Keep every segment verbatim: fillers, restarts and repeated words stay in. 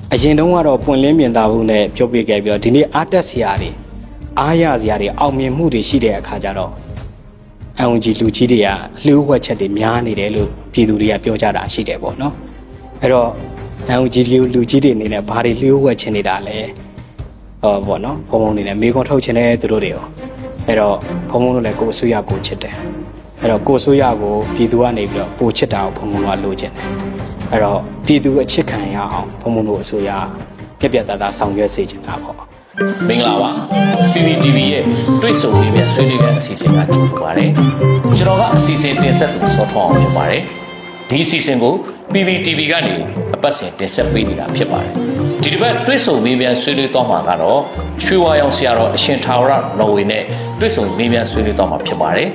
အရင်တုန်းကတော့ပွင့်လင်းမြင်သာမှုနဲ့ပြောပြခဲ့ပြီးတော့ဒီနေ့အားတက်စရာတွေအားရစရာတွေအောင်မြင်မှုတွေရှိတဲ့အခါကျတော့အန်ယူဂျီလူကြီးတွေကလျှို့ဝှက်ချက်တွေများနေတယ်လို့ပြည်သူတွေကပြောကြတာရှိတယ်ပေါ့နော်အဲ့တော့အန်ယူဂျီလူလူကြီးတွေအနေနဲ့ဘာတွေလျှို့ဝှက်ချင်နေတာလဲဟောပေါ့နော်ဘုံဘုံအနေနဲ့မိကွန်ထုတ်ချင်တဲ့သူတို့တွေရောအဲ့တော့ဘုံဘုံတို့လည်းကိုယ်အစိုးရကိုချစ်တယ်အဲ့တော့ကိုယ်အစိုးရကိုပြည်သူကနေပြီးတော့ပိုချစ်တာကိုဘုံဘုံကလိုချင်တယ်အဲ့တော့ပြည်သူအချစ်ခံရအောင်ဘုံဘုံတို့အစိုးရပြက်ပြက်သားသားဆောင်ရွက်စေချင်တာပေါ့မင်္ဂလာပါ ပီ ဗီ တီ ဗီ ရဲ့တွေ့ဆုံရေးပြန်ဆွေးနွေးတဲ့အစီအစဉ်ကကြိုဆိုပါရစေကျွန်တော်ကအစီအစဉ်တင်ဆက်သူစောထွန်းအောင်ဖြစ်ပါတယ်ဒီအစီအစဉ်ကို ပီ ဗီ တီ ဗီ ကနေအပတ်စဉ်တင်ဆက်ပေးနေတာဖြစ်ပါတယ်ဒီတစ်ပတ်တွေ့ဆုံရေးပြန်ဆွေးနွေးတော့မှာကတော့ရွှေဝါရောင်ဆရာတော်အရှင်ထာဝရနော်ဝေနဲ့တွေ့ဆုံရေးပြန်ဆွေးနွေးတော့မှာဖြစ်ပါတယ်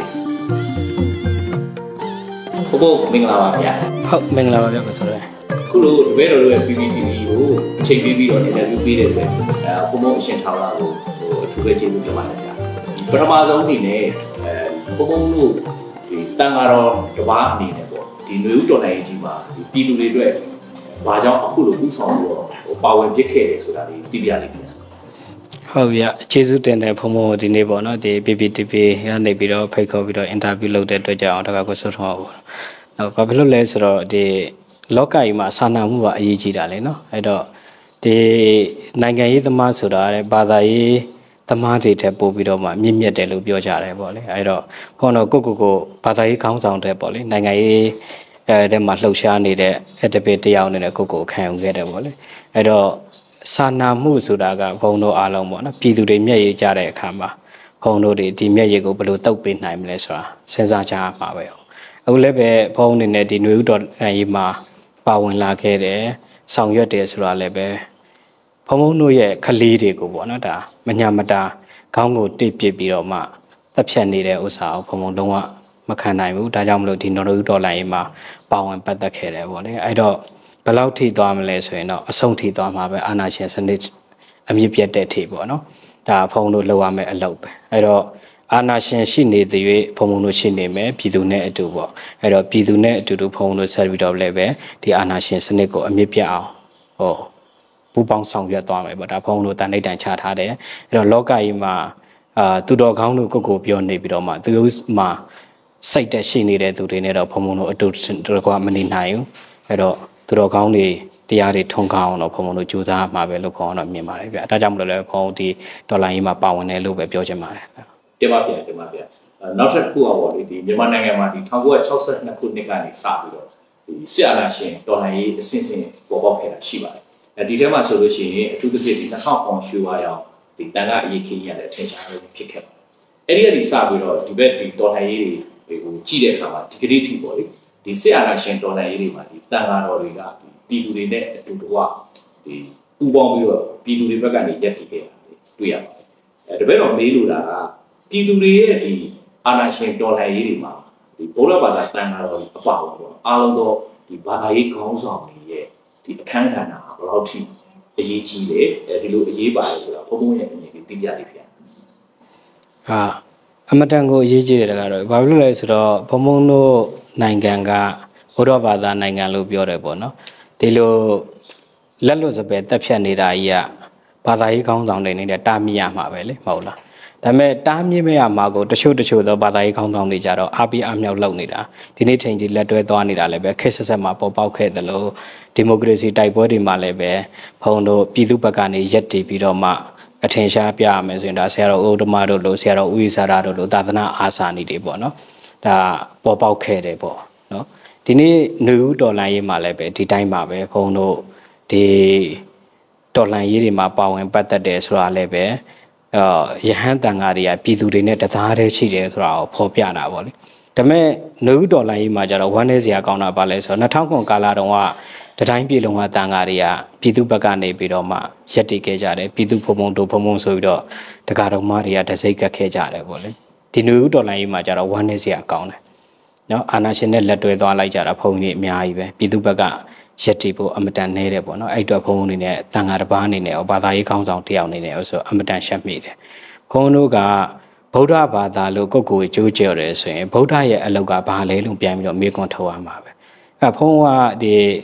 ဘို့မင်္ဂလာပါဗျာဟုတ်မင်္ဂလာပါဗျာဆိုတော့ခုလိုတပည့်တော်တို့ရဲ့ ပီ ဗီ တီ ဗီ ကိုအချိန်ပေးပြီးတော့ interview ပေးတဲ့အတွက်အဲဘုံဘုံအရှင်ထာဝရကိုဟိုအထူးပဲကျေးဇူးတင်ပါတယ်ဗျာပထမဆုံးအနေနဲ့အဲဘုံဘုံတို့ဒီတန်ဃာတော်တစ်ပါးအနေနဲ့ပေါ့ဒီຫນွေဦးတော်လှန်ရေးကြီးမှာဒီပြည်သူတွေအတွက်ဘာကြောင့်အခုလိုဥဆောင်ပြီးတော့ဟိုပါဝင်ဖြစ်ခဲ့တယ်ဆိုတာလေးသိပြရလိမ့်မယ်ဟုတ်ဗျာကျေးဇူးတင်တယ်ဘုံဘုံဒီနေ့ပေါ့နော်ဒီ ပီ ဗီ တီ ဗီ ကနေပြီးတော့ဖိတ်ခေါ်ပြီးတော့ interview လုပ်တဲ့အတွက်ကြောင့်တခါကိုဆွထောင်းပေါ့နော်ဘာဖြစ်လို့လဲဆိုတော့ဒီလောကကြီးမှာစာနာမှုကအရေးကြီးတာလေနော်အဲ့တော့ဒီနိုင်ငံရေးသမားဆိုတာတဲ့ဘာသာရေးသမားတွေတက်ပို့ပြီးတော့မှမြင့်မြတ်တယ်လို့ပြောကြတယ်ပေါ့လေအဲ့တော့ခေါင်းတော့ကိုကိုကိုဘာသာရေးခေါင်းဆောင်တဲ့ပေါ့လေနိုင်ငံရေးအဲတဲ့မှာလှုပ်ရှားနေတဲ့အဲ့တပည့်တယောက်နဲ့ကိုကိုခံယူခဲ့တယ်ပေါ့လေအဲ့တော့စာနာမှုဆိုတာကဘုံတို့အားလုံးပေါ့နော်ပြည်သူတွေမျက်ရည်ကြတဲ့အခါမှာဘုံတို့တွေဒီမျက်ရည်ကိုဘယ်လိုတုပ်ပေးနိုင်မလဲဆိုတာစဉ်းစားကြရမှာပဲအခုလည်းပဲဘုံအနေနဲ့ဒီຫນွေဦးတော်ရေးမှာပါဝင်လာခဲ့တယ်ဆောင်ရွက်တယ်ဆိုတာလည်းပဲဘုံဘုံတို့ရဲ့ခလေးတွေကိုပေါ့နော်ဒါမညာမတာခေါင်းကိုတိတ်ပစ်ပြီးတော့မှတက်ဖြတ်နေတဲ့ဥစ္စာကိုဘုံဘုံလုံးဝမခံနိုင်ဘူးဒါကြောင့်မလို့ဒီနော်တို့ဒေါ်လာရေးမှာပါဝင်ပတ်သက်ခဲ့တယ်ပေါ့လေအဲ့တော့ဘယ်လောက်ထိသွားမလဲဆိုရင်တော့အဆုံးထိသွားမှာပဲအာနာရှင်စနစ်အမြင့်ပြတ်တဲ့ထိပေါ့နော်ဒါဘုံတို့လောက်ရမယ်အလုပ်ပဲအဲ့တော့အာနာရှင်ရှိနေတဲ့၍ဘုံဘုံတို့ရှိနေမယ်ပြည်သူနဲ့အတူပေါ့အဲ့တော့ပြည်သူနဲ့အတူတူဘုံတို့ဆက်ပြီးတော့လည်းပဲဒီအာနာရှင်စနစ်ကိုအမြင့်ပြတ်အောင်ဟောပူပေါင်းဆောင်ရွက်သွားမယ်ပေါ့ဒါဘုံတို့တန်လိုက်တန်ချထားတယ်အဲ့တော့လောကကြီးမှာအာသူတော်ကောင်းတို့ကိုကိုပြောနေပြီးတော့မှသူတို့မှာစိတ်တက်ရှိနေတဲ့သူတွေနဲ့တော့ဘုံဘုံတို့အတူတကွမနေနိုင်ဘူးအဲ့တော့သူတော်ကောင်းတွေတရားတွေထုံကောင်းအောင်တော့ဘုံဘုံတို့ကြိုးစားမှာပဲလို့ဘုံကတော့မြင်ပါတယ်ဗျဒါကြောင့်မလို့လည်းဘုံဒီဒေါ်လာကြီးမှာပါဝင်တယ်လို့ပဲပြောချင်ပါတယ်တင်ပါဗျာတင်ပါဗျာနောက်ထပ်တစ်ခုอ่ะဗောလေဒီမြန်မာနိုင်ငံမှာဒီ천구백육십이ခုနှစ်ကနေစပြီးတော့ဒီဆရာနာရှင်တော်လှန်ရေးအဆင့်ဆင့်ပေါ်ပေါက်ခဲ့တာရှိပါတယ်အဲဒီထဲမှာဆိုလို့ရှိရင်အထူးသဖြင့်ဒီနှစ်ထောင်ရွှေဝါရောင်ဒီတန်ခါအရေးခင်းရတဲ့အထင်ရှားဆုံးဖြစ်ခဲ့ပါတယ်အဲ့ဒီကနေစပြီးတော့ဒီဘက်ဒီတော်လှန်ရေးတွေဟိုကြည့်တဲ့အခါမှာဒီကနေ့ထိပေါ့လေဒီဆရာနာရှင်တော်လှန်ရေးတွေမှာဒီတန်ခါတော်တွေကပြည်သူတွေနဲ့အတူတကွဒီပူးပေါင်းပြီးတော့ပြည်သူတွေဘက်ကနေရပ်တည်ခဲ့တာတွေ့ရပါတယ်အဲတပည့်တော်မေးလို့တာကပြည်သူတွေရဲ့ဒီအာဏာရှင်တော်လှန်ရေးတွေမှာဒီဗုဒ္ဓဘာသာတန်ခါတော်ကြီးအပါအဝင်ပေါ့အားလုံးသောဒီဘာသာရေးခေါင်းဆောင်တွေရဲ့ဒီအခမ်းကဏ္ဍဟာဘယ်လောက်ထိအရေးကြီးလဲအဲဒီလိုအရေးပါတယ်ဆိုတာဘုံဘုံရဲ့အမြင်ကိုသိကြလိမ့်ဗျာဟာအမတန်ကိုအရေးကြီးတယ်တကားတော့ဘာဖြစ်လို့လဲဆိုတော့ဘုံဘုံတို့နိုင်ငံကဗုဒ္ဓဘာသာနိုင်ငံလို့ပြောတယ်ပေါ့နော်ဒီလိုလက်လွတ်စပယ်တက်ဖြတ်နေတာကြီးကဘာသာရေးခေါင်းဆောင်တွေနေတဲ့တာမြင်ရမှာပဲလေမဟုတ်လားဒါပေမဲ့တားမြင့်မဲ့အမှာကိုတချို့တချို့သောဘာသာရေးခေါင်းဆောင်တွေကြတော့အာပီအမြောက်လုပ်နေတာဒီနေ့ချိန်ကြီးလက်တွဲသွားနေတာလည်းပဲခက်ဆက်ဆက်မှာပေါ်ပေါက်ခဲ့တယ်လို့ဒီမိုကရေစီတိုက်ပွဲတွေမှာလည်းပဲဘုံတို့ပြည်သူ့ဘက်ကနေရက်တည်ပြီးတော့မှအထင်ရှားပြရမယ်ဆိုရင်ဒါဆရာတော်ဥဒ္ဓမတို့လို့ဆရာတော်ဥိစာရတို့လို့သာသနာအာစာနေတွေပေါ့နော်ဒါပေါ်ပေါက်ခဲ့တယ်ပေါ့နော်ဒီနေ့ຫນွေဦးတော်လှန်ရေးမှာလည်းပဲဒီတိုင်းပါပဲဘုံတို့ဒီတော်လှန်ရေးတွေမှာပါဝင်ပတ်သက်တယ်ဆိုတာလည်းပဲအာယဟန်တန်ဃာတွေကပြည်သူတွေနဲ့တသားတည်းရှိတယ်ဆိုတာကိုဖော်ပြတာပေါ့လေဒါပေမဲ့နှုတ်တော်လိုင်းကြီးမှာကျတော့ဝမ်းနေစရာကောင်းတာပါလဲဆိုတော့၂၀၀၀ခုကာလတုန်းကတတိုင်းပြည်လုံးကတန်ဃာတွေကပြည်သူဘက်ကနေပြီးတော့မှရက်တည်ခဲ့ကြတယ်ပြည်သူဖုံဖုံတို့ဖုံဖုံဆိုပြီးတော့တက္ကတော်မတွေကတစိမ့်ကတ်ခဲ့ကြတယ်ပေါ့လေဒီနှုတ်တော်လိုင်းကြီးမှာကျတော့ဝမ်းနေစရာကောင်းတယ်နော်အာနာရှင်နဲ့လက်တွဲသွားလိုက်ကြတာဖုံကြီးအများကြီးပဲပြည်သူဘက်ကရက်တည်ဖို့အမတန်နေတယ်ပေါ့နော်အဲ့တော့ဖုံအနေနဲ့တန်ဃာတစ်ပါးအနေနဲ့ဘာသာရေးခေါင်းဆောင်တယောက်အနေနဲ့ဆိုအမတန်ရှက်မိတယ်ဘုန်းတို့ကဗုဒ္ဓဘာသာလို့ကိုယ့်ကိုယ်ကြိုးကြော်တယ်ဆိုရင်ဗုဒ္ဓရဲ့အလောက်ကဘာလဲလို့ပြန်ပြီးတော့မေးခွန်းထုတ်ရမှာပဲအဲဖုန်းကဒီ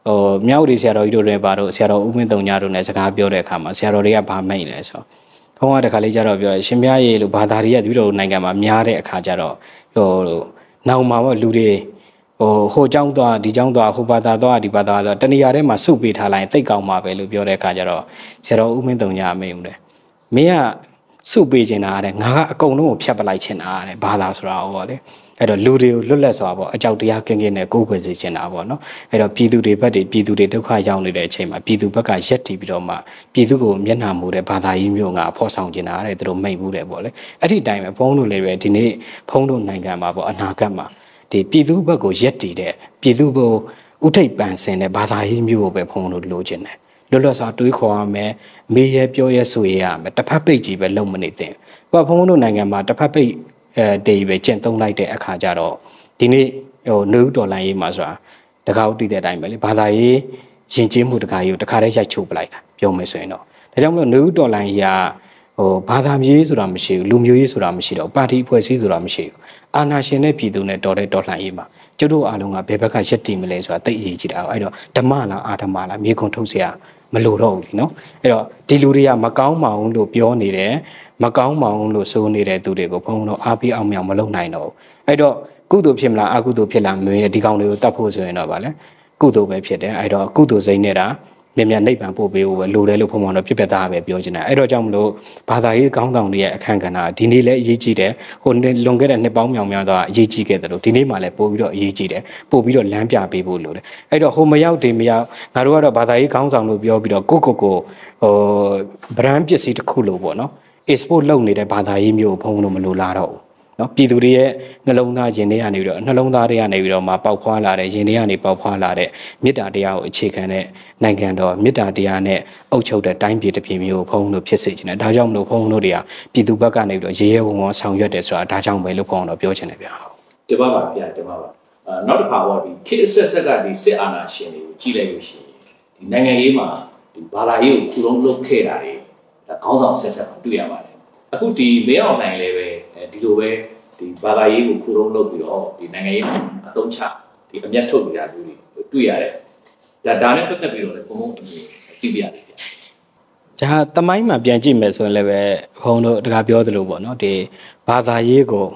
ဟိုမြောက်ဒီဆရာတော်ကြီးတို့တွေပါတော့ဆရာတော်ဦးမင်းတုံညာတို့နဲ့စကားပြောတဲ့အခါမှာဆရာတော်တွေကဗာမိတ်လဲဆိုဘုန်းကတခါလေးကြတော့ပြောရှင်မြတ်ရေလို့ဘာသာတွေကတပည့်တော်နိုင်ငံမှာများတဲ့အခါကျတော့ဟိုနောက်မှာပေါ့လူတွေဟိုဟိုเจ้าသွားဒီเจ้าသွားဟိုဘာသာသွားဒီဘာသာသွားတဏှာထဲမှာစုပေးထားလိုက်တိတ်ကောင်းပါပဲလို့ပြောတဲ့အခါကျတော့ဆရာတော်ဦးမင်းတုံညာမေးဦးတယ်မင်းကစုပေးချင်တာတဲ့ငါကအကုန်လုံးကိုဖျက်ပလိုက်ချင်တာတဲ့ဘာသာဆိုတာဟောလေအဲ့တော့လူတွေကိုလွတ်လပ်စွာပေါ့အကြောက်တရားကင်းကင်းနဲ့ကိုယ်ွယ်စေချင်တာပေါ့နော်အဲ့တော့ပြည်သူတွေဘက်တွေပြည်သူတွေဒုက္ခရောက်နေတဲ့အချိန်မှာပြည်သူဘက်ကရက်တည်ပြီးတော့မှပြည်သူကိုမျက်နှာမူတဲ့ဘာသာရေးမျိုးငါဖော်ဆောင်ချင်တာတဲ့သူတို့မိတ်ဘူးတယ်ပေါ့လေအဲ့ဒီတိုင်းပဲဘုန်းတို့လည်းပဲဒီနေ့ဘုန်းတို့နိုင်ငံမှာပေါ့အနာဂတ်မှာဒီပြည်သူဘက်ကိုရက်တည်တဲ့ပြည်သူကိုဥထိပ်ပန်ဆင်တဲ့ဘာသာရေးမျိုးကိုပဲဘုန်းတို့လိုချင်တယ်လွတ်လပ်စွာတွေးခေါ်ရမယ်မေးရဲပြောရဲဆိုရရမယ်တစ်ဖက်ပိတ်ကြီးပဲလုံမနေသင့်ဘုရားဘုန်းတို့နိုင်ငံမှာတစ်ဖက်ပိတ်အဲတေးပဲကျင့်သုံးလိုက်တဲ့အခါကျတော့ဒီနေ့ဟိုနယူးဒေါ်လာရေးမှာဆိုတာတကားဥတည်တဲ့အတိုင်းပဲလေဘာသာရေးယဉ်ကျေးမှုတကားရေးကိုတခါတည်းရိုက်ချုပ်ပလိုက်တာပြောမယ်ဆိုရင်တော့ဒါကြောင့်မလို့နယူးဒေါ်လာရေးကဟိုဘာသာရေးဆိုတာမရှိဘူးလူမျိုးရေးဆိုတာမရှိတော့ပါတီအဖွဲ့အစည်းဆိုတာမရှိဘူးအာဏာရှင်နဲ့ပြည်သူနဲ့တော်တဲ့ဒေါ်လာရေးမှာကျတို့အားလုံးကဘယ်ဘက်ကရက်တည်မလဲဆိုတာသိအရေးကြီးတာအဲ့တော့ဓမ္မလားအာဓမ္မလားမြေခွန်ထုတ်เสียမလို့တော့ဘူးလीเนาะအဲ့တော့ဒီလူတွေကမကောင်းမအောင်လို့ပြောနေတယ်မကောင်းမအောင်လို့ဆိုနေတဲ့သူတွေကိုဘုံတော့အားပေးအောင်မြောင်မလုပ်နိုင်တော့ဘူးအဲ့တော့ကုသိုလ်ဖြစ်မလားအကုသိုလ်ဖြစ်လားမင်းဒီကောင်တွေကိုတတ်ဖို့ဆိုရင်တော့ဗာလဲကုသိုလ်ပဲဖြစ်တယ်အဲ့တော့ကုသိုလ်စိတ်နဲ့တာမြန်မြန်နှိပ်ပံပို့ပေးဖို့ပဲလိုတယ်လို့ဘုံတော့ပြပြသားပဲပြောချင်တယ်အဲ့တော့ကြောင့်မလို့ဘာသာရေးကောင်းဆောင်တွေရဲ့အခန့်ကဏ္ဍဒီနေ့လည်းအရေးကြီးတယ်ဟိုလွန်ခဲ့တဲ့နှစ်ပေါင်းမြောင်များတော့အရေးကြီးခဲ့တယ်လို့ဒီနေ့မှလည်းပို့ပြီးတော့အရေးကြီးတယ်ပို့ပြီးတော့လမ်းပြပေးဖို့လိုတယ်အဲ့တော့ဟိုမရောက်တယ်မရောက်ငါတို့ကတော့ဘာသာရေးကောင်းဆောင်လို့ပြောပြီးတော့ကိုကိုကိုဟို brand ပစ္စည်းတစ်ခုလို့ပေါ့နော် export လုပ်နေတဲ့ဘာသာရေးမျိုးဘုံလို့မလိုလားတော့ဘူးနော်ပြည်သူတွေရဲ့နှလုံးသားယင်တွေကနေပြီးတော့နှလုံးသားတွေကနေပြီးတော့မှပေါက်ဖွာလာတဲ့ယင်တွေကနေပေါက်ဖွာလာတဲ့မေတ္တာတရားကိုအခြေခံတဲ့နိုင်ငံတော်မေတ္တာတရားနဲ့အုပ်ချုပ်တဲ့တိုင်းပြည်တစ်ပြည်မျိုးကိုဘုံလို့ဖြစ်စေချင်တယ်ဒါကြောင့်မလို့ဘုံတို့တွေကပြည်သူဘက်ကနေပြီးတော့ရေရဲဝံဝံဆောင်ရွက်တယ်ဆိုတာဒါကြောင့်ပဲလို့ဘုံတော့ပြောချင်တယ်ဗျာဒီပါပါဗျာဒီပါပါအဲနောက်တစ်ခါတော့ဒီခေတ်ဆက်ဆက်ကဒီစစ်အာဏာရှင်တွေကိုကြည့်လိုက်လို့ရှိရင်ဒီနိုင်ငံရေးမှာဒီဘာသာရေးကိုခုလုံးလုပ်ခဲ့တာတွေဒါခေါင်းဆောင်ဆက်ဆက်တွေ့ရပါတယ်အခုဒီမင်းအောင်နိုင်လည်းပဲဒီလိုပဲဒီဘာသာရေးကိုခုလုံးလုပ်ပြီးတော့ဒီနိုင်ငံရေးမှာအသုံးချဒီအမျက်ထုတ်နေတာမျိုးတွေတွေ့ရတယ်ဒါဒါနဲ့ပတ်သက်ပြီးတော့လည်းဘုံဘုံအမြင်သိပြရတယ်ဗျာဒါတမိုင်းမှာပြန်ကြည့်မယ်ဆိုရင်လည်းပဲဘုံတို့တကားပြောသလိုပေါ့နော်ဒီဘာသာရေးကို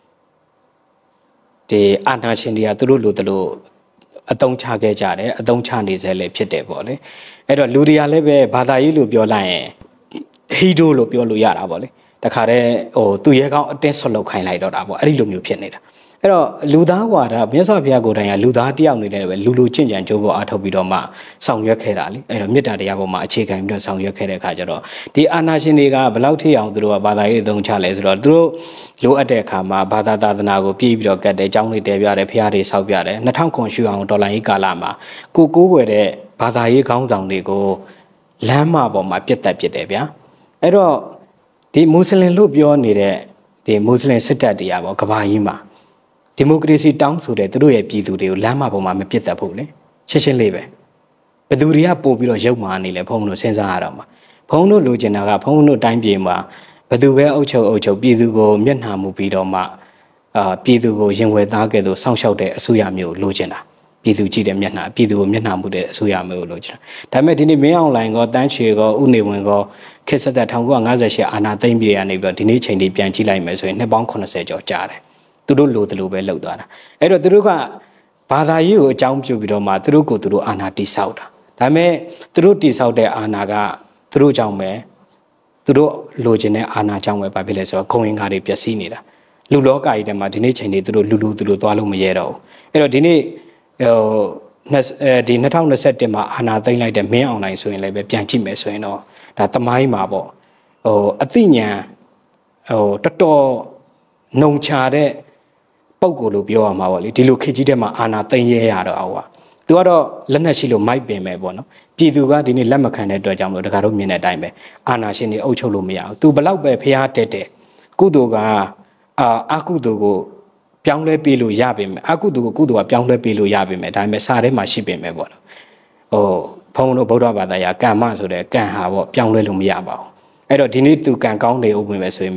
ဒီအာဏာရှင်တွေကသူတို့လိုတလို့အတုံးချခဲ့ကြတယ်အတုံးချနေစေလည်းဖြစ်တယ်ပေါ့လေအဲ့တော့လူတွေကလည်းပဲဘာသာရေးလို့ပြောလိုက်ရင်ဟီဒိုလို့ပြောလို့ရတာပေါ့လေတခါတည်းဟိုသူရဲကောင်းအတင်းဆွတ်လောက်ခိုင်းလိုက်တော့တာပေါ့အဲ့ဒီလိုမျိုးဖြစ်နေတာအဲ့တော့လူသားကွာဒါမြတ်စွာဘုရားကိုယ်တိုင်ကလူသားတယောက်နေတယ်ပဲလူလူချင်းချန်ကြိုးကိုအားထုတ်ပြီးတော့မှဆောင်ရွက်ခဲ့တာလေအဲ့တော့မေတ္တာတရားပေါ်မှာအခြေခံပြီးတော့ဆောင်ရွက်ခဲ့တဲ့အခါကျတော့ဒီအာနာရှင်တွေကဘယ်လောက်ထိအောင်သူတို့ကဘာသာရေးအသုံးချလဲဆိုတော့သူတို့လိုအပ်တဲ့အခါမှာဘာသာသာသနာကိုပြည်ပြီးတော့ကတ်တယ်အကြောင်းတွေတဲပြတယ်ဖျားတွေဆောက်ပြတယ်နှစ်ထောင်ခွန်ရှူအောင်ဒေါ်လာရေးကာလမှာကိုကိုးွယ်တဲ့ဘာသာရေးခေါင်းဆောင်တွေကိုလမ်းမပေါ်မှာပြတ်တက်ပြစ်တယ်ဗျာအဲ့တော့ဒီမွတ်စလင်လို့ပြောနေတဲ့ဒီမွတ်စလင်စစ်တပ်တရားပေါ့ကဘာကြီးမှာဒီမိုကရေစီတောင်းဆိုတဲ့သူတို့ရဲ့ပြည်သူတွေကိုလမ်းမပေါ်မှာမပြစ်တတ်ဘူးလေရှင်းရှင်းလေးပဲဘယ်သူတွေကပို့ပြီးတော့ရုပ်မာနေလဲဘုံတို့စဉ်းစားရတော့မှာဘုံတို့လိုချင်တာကဘုံတို့တိုင်းပြည်မှာဘယ်သူပဲအုပ်ချုပ်အုပ်ချုပ်ပြည်သူကိုမျက်နှာမူပြီးတော့မှအာပြည်သူကိုရင်ဝယ်သားကဲ့သို့စောင့်ရှောက်တဲ့အစိုးရမျိုးလိုချင်တာပြည်သူကြည့်တဲ့မျက်နှာပြည်သူကိုမျက်နှာမူတဲ့အစိုးရမျိုးလိုချင်တာဒါပေမဲ့ဒီနေ့မင်းအောင်လိုင်ကောတန်းချေကောဥနေဝင်ကောခေတ်ဆက်တဲ့၁၉၅၈အာဏာသိမ်းပြေရနေပြီးတော့ဒီနေ့ချိန်ဒီပြန်ကြည့်လိုက်မယ်ဆိုရင်နှစ်ပေါင်း80ကျော်ကြာတယ်သူတို့လိုသလိုပဲလုပ်သွားတာအဲ့တော့သူတို့ကဘာသာရေးကိုအကြောင်းပြုပြီးတော့မှသူတို့ကိုသူတို့အာဏာတိဆောက်တာဒါပေမဲ့သူတို့တိဆောက်တဲ့အာဏာကသူတို့ကြောင့်ပဲသူတို့လိုချင်တဲ့အာဏာကြောင့်ပဲဘာဖြစ်လဲဆိုတော့ဂုံရင်ကားတွေပျက်စီးနေတာလူလောကကြီးထဲမှာဒီနေ့ချိန်တွေသူတို့လူလူသူတို့သွားလို့မရဲတော့ဘူးအဲ့တော့ဒီနေ့ဟိုဒီ၂၀၂၁မှာအာဏာသိမ်းလိုက်တဲ့မင်းအောင်နိုင်ဆိုရင်လည်းပဲပြန်ကြည့်မယ်ဆိုရင်တော့ဒါတမိုင်းမှာပေါ့ဟိုအသိဉာဏ်ဟိုတော်တော်နှုံချတဲ့ပုံကိုလို့ပြောရမှာပေါ့လေဒီလိုခေတ်ကြီးတဲ့မှာအာဏာသိမ်းရဲရတော့အောက်ပါသူကတော့လက်နက်ရှိလို့မိုက်ပင်ပဲပေါ့နော်ပြည်သူကဒီနေ့လက်မခံတဲ့အတွက်ကြောင့်မလို့တခါတော့မြင်တဲ့အတိုင်းပဲအာဏာရှင်တွေအုပ်ချုပ်လို့မရဘူးသူဘလောက်ပဲဖျားတက်တယ်ကုသိုလ်ကအာအကုသိုလ်ကိုပြောင်းလဲပေးလို့ရပါမယ်အကုသိုလ်ကိုကုသိုလ်ကပြောင်းလဲပေးလို့ရပါမယ်ဒါပေမဲ့စာထဲမှာရှိပင်ပဲပေါ့နော်ဟိုဘုံတို့ဗုဒ္ဓဘာသာရာကမ္မဆိုတဲ့ကံဟာပေါ့ပြောင်းလဲလို့မရပါဘူးအဲ့တော့ဒီနေ့သူကံကောင်းနေဦးမယ်ဆိုရင်ပဲ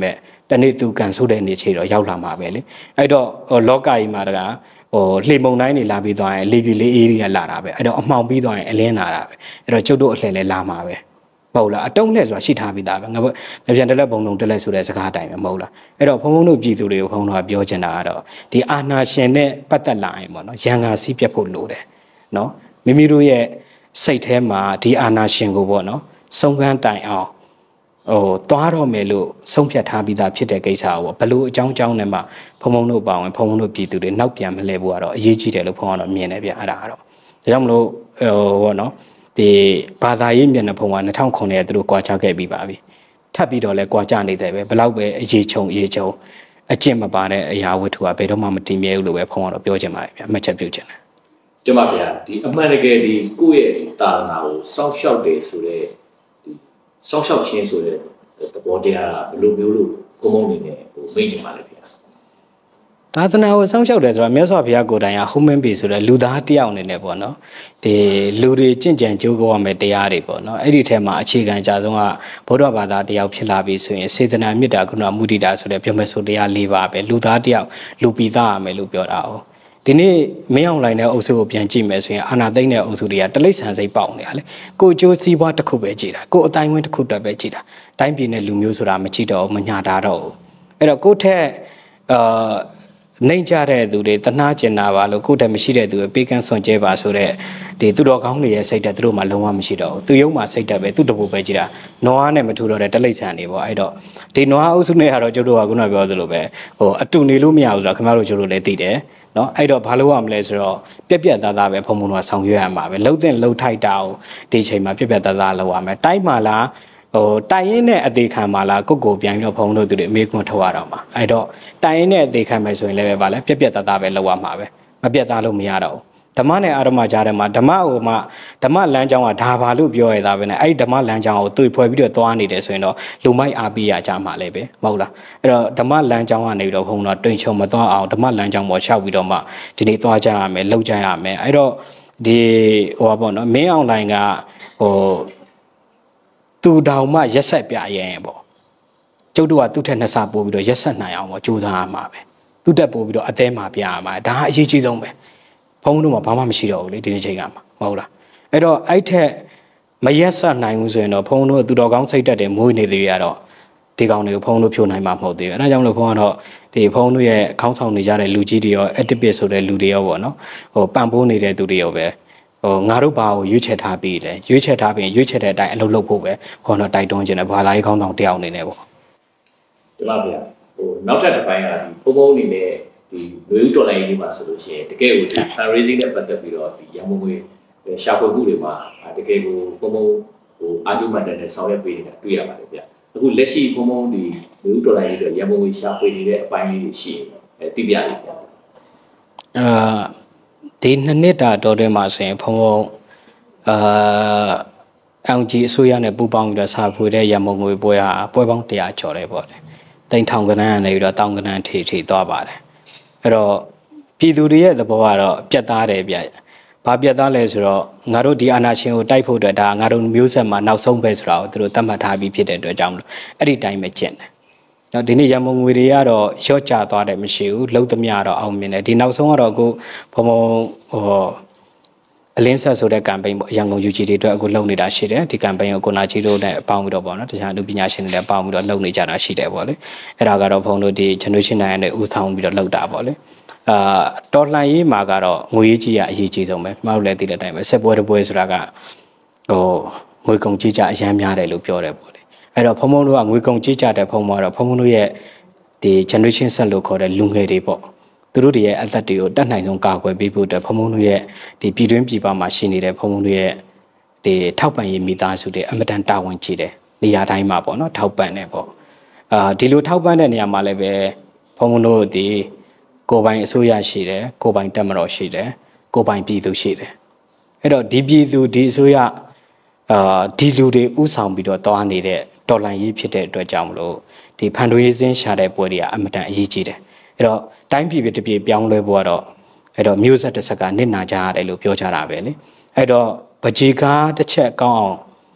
တနေ့သူကန်ဆိုးတဲ့နေချေတော့ရောက်လာမှာပဲလေအဲ့တော့ဟိုလောကကြီးမှာတကဟိုလှေမုံတိုင်းတွေလာပြီးသွားရင်လေပြေလေးအေးတွေကလာတာပဲအဲ့တော့အမှောင်ပြီးသွားရင်အလင်းလာတာပဲအဲ့တော့ကျုပ်တို့အလှည့်လဲလာမှာပဲမဟုတ်လားအတုံးလှည့်ဆိုတာရှိထားပြီးသားပဲငါတို့ပြန်တက်လက်ဘုံလုံးတက်လက်ဆိုတဲ့စကားအတိုင်းပဲမဟုတ်လားအဲ့တော့ဘုံဘုံတို့ပြည်သူတွေကိုဘုံတို့ကပြောချင်တာကတော့ဒီအာဏာရှင်နဲ့ပတ်သက်လာရင်ပေါ့နော်ရန်ငါစီးပြတ်ဖို့လိုတယ်နော်မိမိတို့ရဲ့စိတ်ထဲမှာဒီအာဏာရှင်ကိုပေါ့နော်ဆုံးခန်းတိုင်အောင်ဟိုသွားတော့မယ်လို့ဆုံးဖြတ်ထားပြီးသားဖြစ်တဲ့ကိစ္စကိုဘလို့အကြောင်းအကြောင်းနဲ့မှဘုံဘုံတို့ပါဝင်ဘုံဘုံတို့ပြည်သူတွေနောက်ပြန်မလဲဘူးကတော့အရေးကြီးတယ်လို့ဘုံကတော့မြင်တယ်ဗျအဲ့ဒါကတော့ဒါကြောင့်မလို့ဟိုပေါ့နော်ဒီဘာသာရေးမျက်နှာဖုံးက၂၀၀၉ရဲ့သူတို့ကြွားချခဲ့ပြီးပါပြီထပ်ပြီးတော့လဲကြွားချနေတယ်ပဲဘလောက်ပဲအရေးချုံအရေးချုံအကျင့်မပါတဲ့အရာဝတ္ထုကဘယ်တော့မှမတည်မြဲဘူးလို့ပဲဘုံကတော့ပြောချင်ပါတယ်ဗျအမှတ်ချက်ပြုချင်တယ်ကျမဗျာဒီအမှန်တကယ်ဒီကိုယ့်ရဲ့ဒီတာနာကိုစောင့်ရှောက်တယ်ဆိုတဲ့ဒီစောင့်ရှောက်ခြင်းဆိုတဲ့သဘောတရားဘယ်လိုမျိုးလို့ဘုံဘုံနေနဲ့ဟိုမိတ်ချင်ပါလေဗျာသာသနာကိုစောင့်ရှောက်တယ်ဆိုတာမြတ်စွာဘုရားကိုယ်တိုင်က human being ဆိုတဲ့လူသားတယောက်အနေနဲ့ပေါ့နော်ဒီလူတွေကြင့်ကြံကြိုးကောရမယ်တရားတွေပေါ့နော်အဲ့ဒီထဲမှာအခြေခံအကြဆုံးကဗုဒ္ဓဘာသာတယောက်ဖြစ်လာပြီဆိုရင်စေတနာမေတ္တာကရုဏာမုဒိတာဆိုတဲ့ပြောမယ်ဆိုတရား၄ပါးပဲလူသားတယောက်လူပိသားရမယ်လို့ပြောတာ哦ဒီနေ့မင်းအောင်လိုင်းတဲ့အုပ်စုကိုပြန်ကြည့်မယ်ဆိုရင်အာနာသိမ့်တဲ့အုပ်စုတွေကတလိษံစိတ်ပေါက်နေရလေကိုကျိုးစည်းပွားတစ်ခုပဲကြည်တာကိုအတိုင်းဝင်းတစ်ခုတည်းပဲကြည်တာတိုင်းပြည်နဲ့လူမျိုးဆိုတာမကြည့်တော့မညာတာတော့အဲ့တော့ကိုထက်အာနှိမ့်ကြတဲ့သူတွေတနာကျင်တာပါလို့ကိုယ်တည်းမရှိတဲ့သူတွေပေးကမ်းဆွန်ကျဲပါဆိုတဲ့ဒီသူတော်ကောင်းတွေရဲ့စိတ်ဓာတ်သူတို့မှလုံးဝမရှိတော့ဘူးသူယုံမှစိတ်ဓာတ်ပဲသူတပူပဲကြည်တာနွားနဲ့မထူတော့တဲ့တလိษံတွေပေါ့အဲ့တော့ဒီနွားအုပ်စုနဲ့ကတော့ကျတို့ကခုနပြောသလိုပဲဟိုအတူနေလို့မရဘူးဆိုတော့ခင်ဗျားတို့ကျတို့လည်းသိတယ်နော်အဲ့တော့ဘာလို့ရမလဲဆိုတော့ပြက်ပြက်သားသားပဲဖုံဖုံတော့ဆောင်ရွက်ရမှာပဲလှုပ်တဲ့လှုပ်ထိုက်တာကိုဒီချိန်မှာပြက်ပြက်သားသားလုပ်ရမယ်တိုက်မှလားဟိုတိုင်ရင်နဲ့အသေးခံမှလားကိုကိုပြန်ပြီးတော့ဖုံလို့သူတွေအမေကွန်းထုတ်ရတော့မှာအဲ့တော့တိုင်ရင်နဲ့အသေးခံမယ်ဆိုရင်လည်းပဲဗာလဲပြက်ပြက်သားသားပဲလုပ်ရမှာပဲမပြက်သားလို့မရတော့ဘူးဓမ္မနဲ့အာရမကြားထဲမှာဓမ္မကိုမှဓမ္မလမ်းကြောင်းကဒါဘာလို့ပြောရတာပဲနဲ့အဲ့ဒီဓမ္မလမ်းကြောင်းကိုတွေ့ဖွဲ့ပြီးတော့သွားနေတယ်ဆိုရင်တော့လူမိုက်အားပေးရကြမှာလည်းပဲမဟုတ်လားအဲ့တော့ဓမ္မလမ်းကြောင်းကနေပြီးတော့ဘုံတော့တွင်ချုံမသွားအောင်ဓမ္မလမ်းကြောင်းပေါ်လျှောက်ပြီးတော့မှဒီနေ့သွားကြရမယ်လှုပ်ကြရမယ်အဲ့တော့ဒီဟိုပါပေါ့နော်မင်းအွန်လိုင်းကဟိုသူတောင်မှရက်ဆက်ပြရဲပေါ့ကျုပ်တို့ကသူ့ထက်နှစ်ဆပို့ပြီးတော့ရက်ဆက်နိုင်အောင်ပေါ့စူးစမ်းရမှာပဲသူ့တက်ပို့ပြီးတော့အသေးမှာပြရမှာဒါအရေးကြီးဆုံးပဲဖုန်းတို့မှာဘာမှမရှိတော့ဘူးလေဒီနေ့ချိန်ကမှာမဟုတ်လားအဲ့တော့အဲ့ထက်မရက်ဆက်နိုင်ဘူးဆိုရင်တော့ဖုန်းတို့သူတော်ကောင်းစိတ်တက်တယ်မွေးနေသေးရတော့ဒီကောင်တွေကိုဖုန်းတို့ဖြိုနိုင်မှာမဟုတ်သေးဘူးအဲဒါကြောင့်လို့ဖုန်းကတော့ဒီဖုန်းတို့ရဲ့ခေါင်းဆောင်နေကြတဲ့လူကြီးတွေရော activist ဆိုတဲ့လူတွေရောပေါ့နော်ဟိုပံ့ပိုးနေတဲ့သူတွေရောပဲဟိုငါတို့ဘာကိုရွေးချယ်ထားပြီးလဲရွေးချယ်ထားပြီးရွေးချယ်တဲ့အတိုင်းအလုပ်လုပ်ဖို့ပဲခေါင်းတော့တိုက်တွန်းခြင်းနဲ့ဘာသာရေးခေါင်းဆောင်တယောက်အနေနဲ့ပေါ့ဒီမှာဗျာဟိုနောက်ထပ်တစ်ပိုင်းကဒီဖုန်းဖုန်းအနေနဲ့ဒီလူဦးတော်လိုင်းလေးမှာဆိုလို့ရှိရင်တကယ်ကိုဒီ fundraising နဲ့ပတ်သက်ပြီးတော့ဒီရန်ကုန်ငွေရှာဖွေမှုတွေမှာတကယ်ကိုဖုန်းဖုန်းဟိုအာဂျူမန်တဲ့ဆောင်ရွက်ပေးနေတာတွေ့ရပါတယ်ဗျာအခုလက်ရှိဖုန်းဖုန်းဒီလူဦးတော်လိုင်းလေးတွေရန်ကုန်ငွေရှာဖွေနေတဲ့အပိုင်းလေးတွေရှိရင်အဲသိပြလိမ့်မယ်အာဒီနှစ်နှစ်တာတော်တွင်မှာဆိုရင်ဖုံဖုံအာအောင်ကြီးအစိုးရနဲ့ပူးပေါင်းပြီးတော့စာဖွေတဲ့ရမုံငွေပွဲဟာပွဲပေါင်းတရာကျော်တယ်ပေါ့လေတိန်ထောင်ကနန်းကနေပြီးတော့တောင်ကနန်းထိထိသွားပါတယ်အဲ့တော့ပြည်သူတွေရဲ့သဘောကတော့ပြတ်သားတယ်ဗျဘာပြတ်သားလဲဆိုတော့ငါတို့ဒီအာဏာရှင်ကိုတိုက်ဖို့အတွက်ဒါငါတို့မျိုးဆက်မှာနောက်ဆုံးပဲဆိုတာကိုသူတို့သတ်မှတ်ထားပြီးဖြစ်တဲ့အတွက်ကြောင့်မလို့အဲ့ဒီတိုင်းပဲကျင့်တယ်နော်ဒီနေ့ရမုံငွေတွေကတော့ရော့ကျသွားတယ်မရှိဘူးလှုပ်သမျှတော့အောင်မြင်တယ်ဒီနောက်ဆုံးကတော့အခုဘုံဘုံဟိုအလင်းဆက်ဆိုတဲ့ campaign ပေါ့ရန်ကုန် ယူ ဂျီ တွေအတွက်အခုလုပ်နေတာရှိတယ်ဒီ campaign ကိုကိုနာကြီးတို့နဲ့ပေါင်းပြီးတော့ပေါ့နော်တခြားလူပညာရှင်တွေနဲ့ပေါင်းပြီးတော့လုပ်နေကြတာရှိတယ်ပေါ့လေအဲ့ဒါကတော့ဘုံတို့ဒီ generation နိုင်နဲ့ဦးဆောင်ပြီးတော့လုပ်တာပေါ့လေအာတော်လှန်ရေးမှာကတော့ငွေကြီးရအရေးကြီးဆုံးပဲမဟုတ်လည်းသိတဲ့အတိုင်းပဲဆက်ပွဲတစ်ပွဲဆိုတာကဟိုငွေကုန်ကြီးကြအရန်များတယ်လို့ပြောတယ်ပေါ့လေအဲ့တော့ဖုံဖုံတို့ကငွေကုန်ကြီးကြတဲ့ဖုံဖုံကတော့ဖုံဖုံတို့ရဲ့ဒီ generation ဆက်လို့ခေါ်တဲ့လူငယ်တွေပေါ့သူတို့တွေရဲ့အသက်တွေကိုတတ်နိုင်ဆုံးကာကွယ်ပေးဖို့အတွက်ဖုံဖုံတို့ရဲ့ဒီပြည်တွင်းပြည်ပမှာရှိနေတဲ့ဖုံဖုံတို့ရဲ့ဒီထောက်ပံ့ရေးမိသားစုတွေအမတန်တာဝန်ကြီးတယ်နေရာတိုင်းမှာပေါ့နော်ထောက်ပံ့နေပေါ့အာဒီလိုထောက်ပံ့တဲ့နေရာမှာလည်းပဲဖုံဖုံတို့ဒီကိုယ်ပိုင်အစိုးရရှိတယ်ကိုယ်ပိုင်တပ်မတော်ရှိတယ်ကိုယ်ပိုင်ပြည်သူရှိတယ်အဲ့တော့ဒီပြည်သူဒီအစိုးရအာဒီလူတွေဥဆောင်ပြီးတော့တွားနေတဲ့တော်လှန်ရေးဖြစ်တဲ့အတွက်ကြောင့်မလို့ဒီဖန်တွေးစင်းရှာတဲ့ပွဲတွေကအမတန်အရေးကြီးတယ်အဲ့တော့တိုင်းပြည်တစ်ပြည်ပြောင်းလဲဖို့ကတော့အဲ့တော့မျိုးဆက်တစ်ဆက်ကနစ်နာကြရတယ်လို့ပြောကြတာပဲလေအဲ့တော့ဗကြီးကားတစ်ချက်ကောင်းအောင်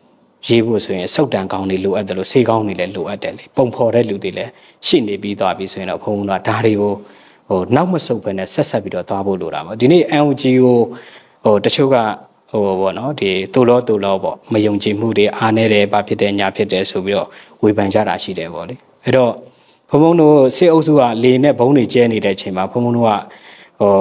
ရေးဖို့ဆိုရင်စုတ်တန်ကောင်းတွေလိုအပ်တယ်လို့စေကောင်းတွေလည်းလိုအပ်တယ်လေပုံဖော်တဲ့လူတွေလည်းရှိနေပြီးသွားပြီဆိုရင်တော့ဘုံဘုံကဒါတွေကိုဟိုနောက်မဆုတ်ဘဲနဲ့ဆက်ဆက်ပြီးတော့သွားဖို့လိုတာပေါ့ဒီနေ့ N U G ကိုဟိုတချို့ကဟိုပေါ့နော်ဒီတူလောတူလောပေါ့မယုံကြည်မှုတွေအားနေတယ်ဘာဖြစ်တယ်ညာဖြစ်တယ်ဆိုပြီးတော့ဝေဖန်ကြတာရှိတယ်ပေါ့လေအဲ့တော့ဘုံဘုံတို့စေအုပ်စုကလေနဲ့ဘုံတွေကျဲနေတဲ့အချိန်မှာဘုံဘုံတို့ကဟို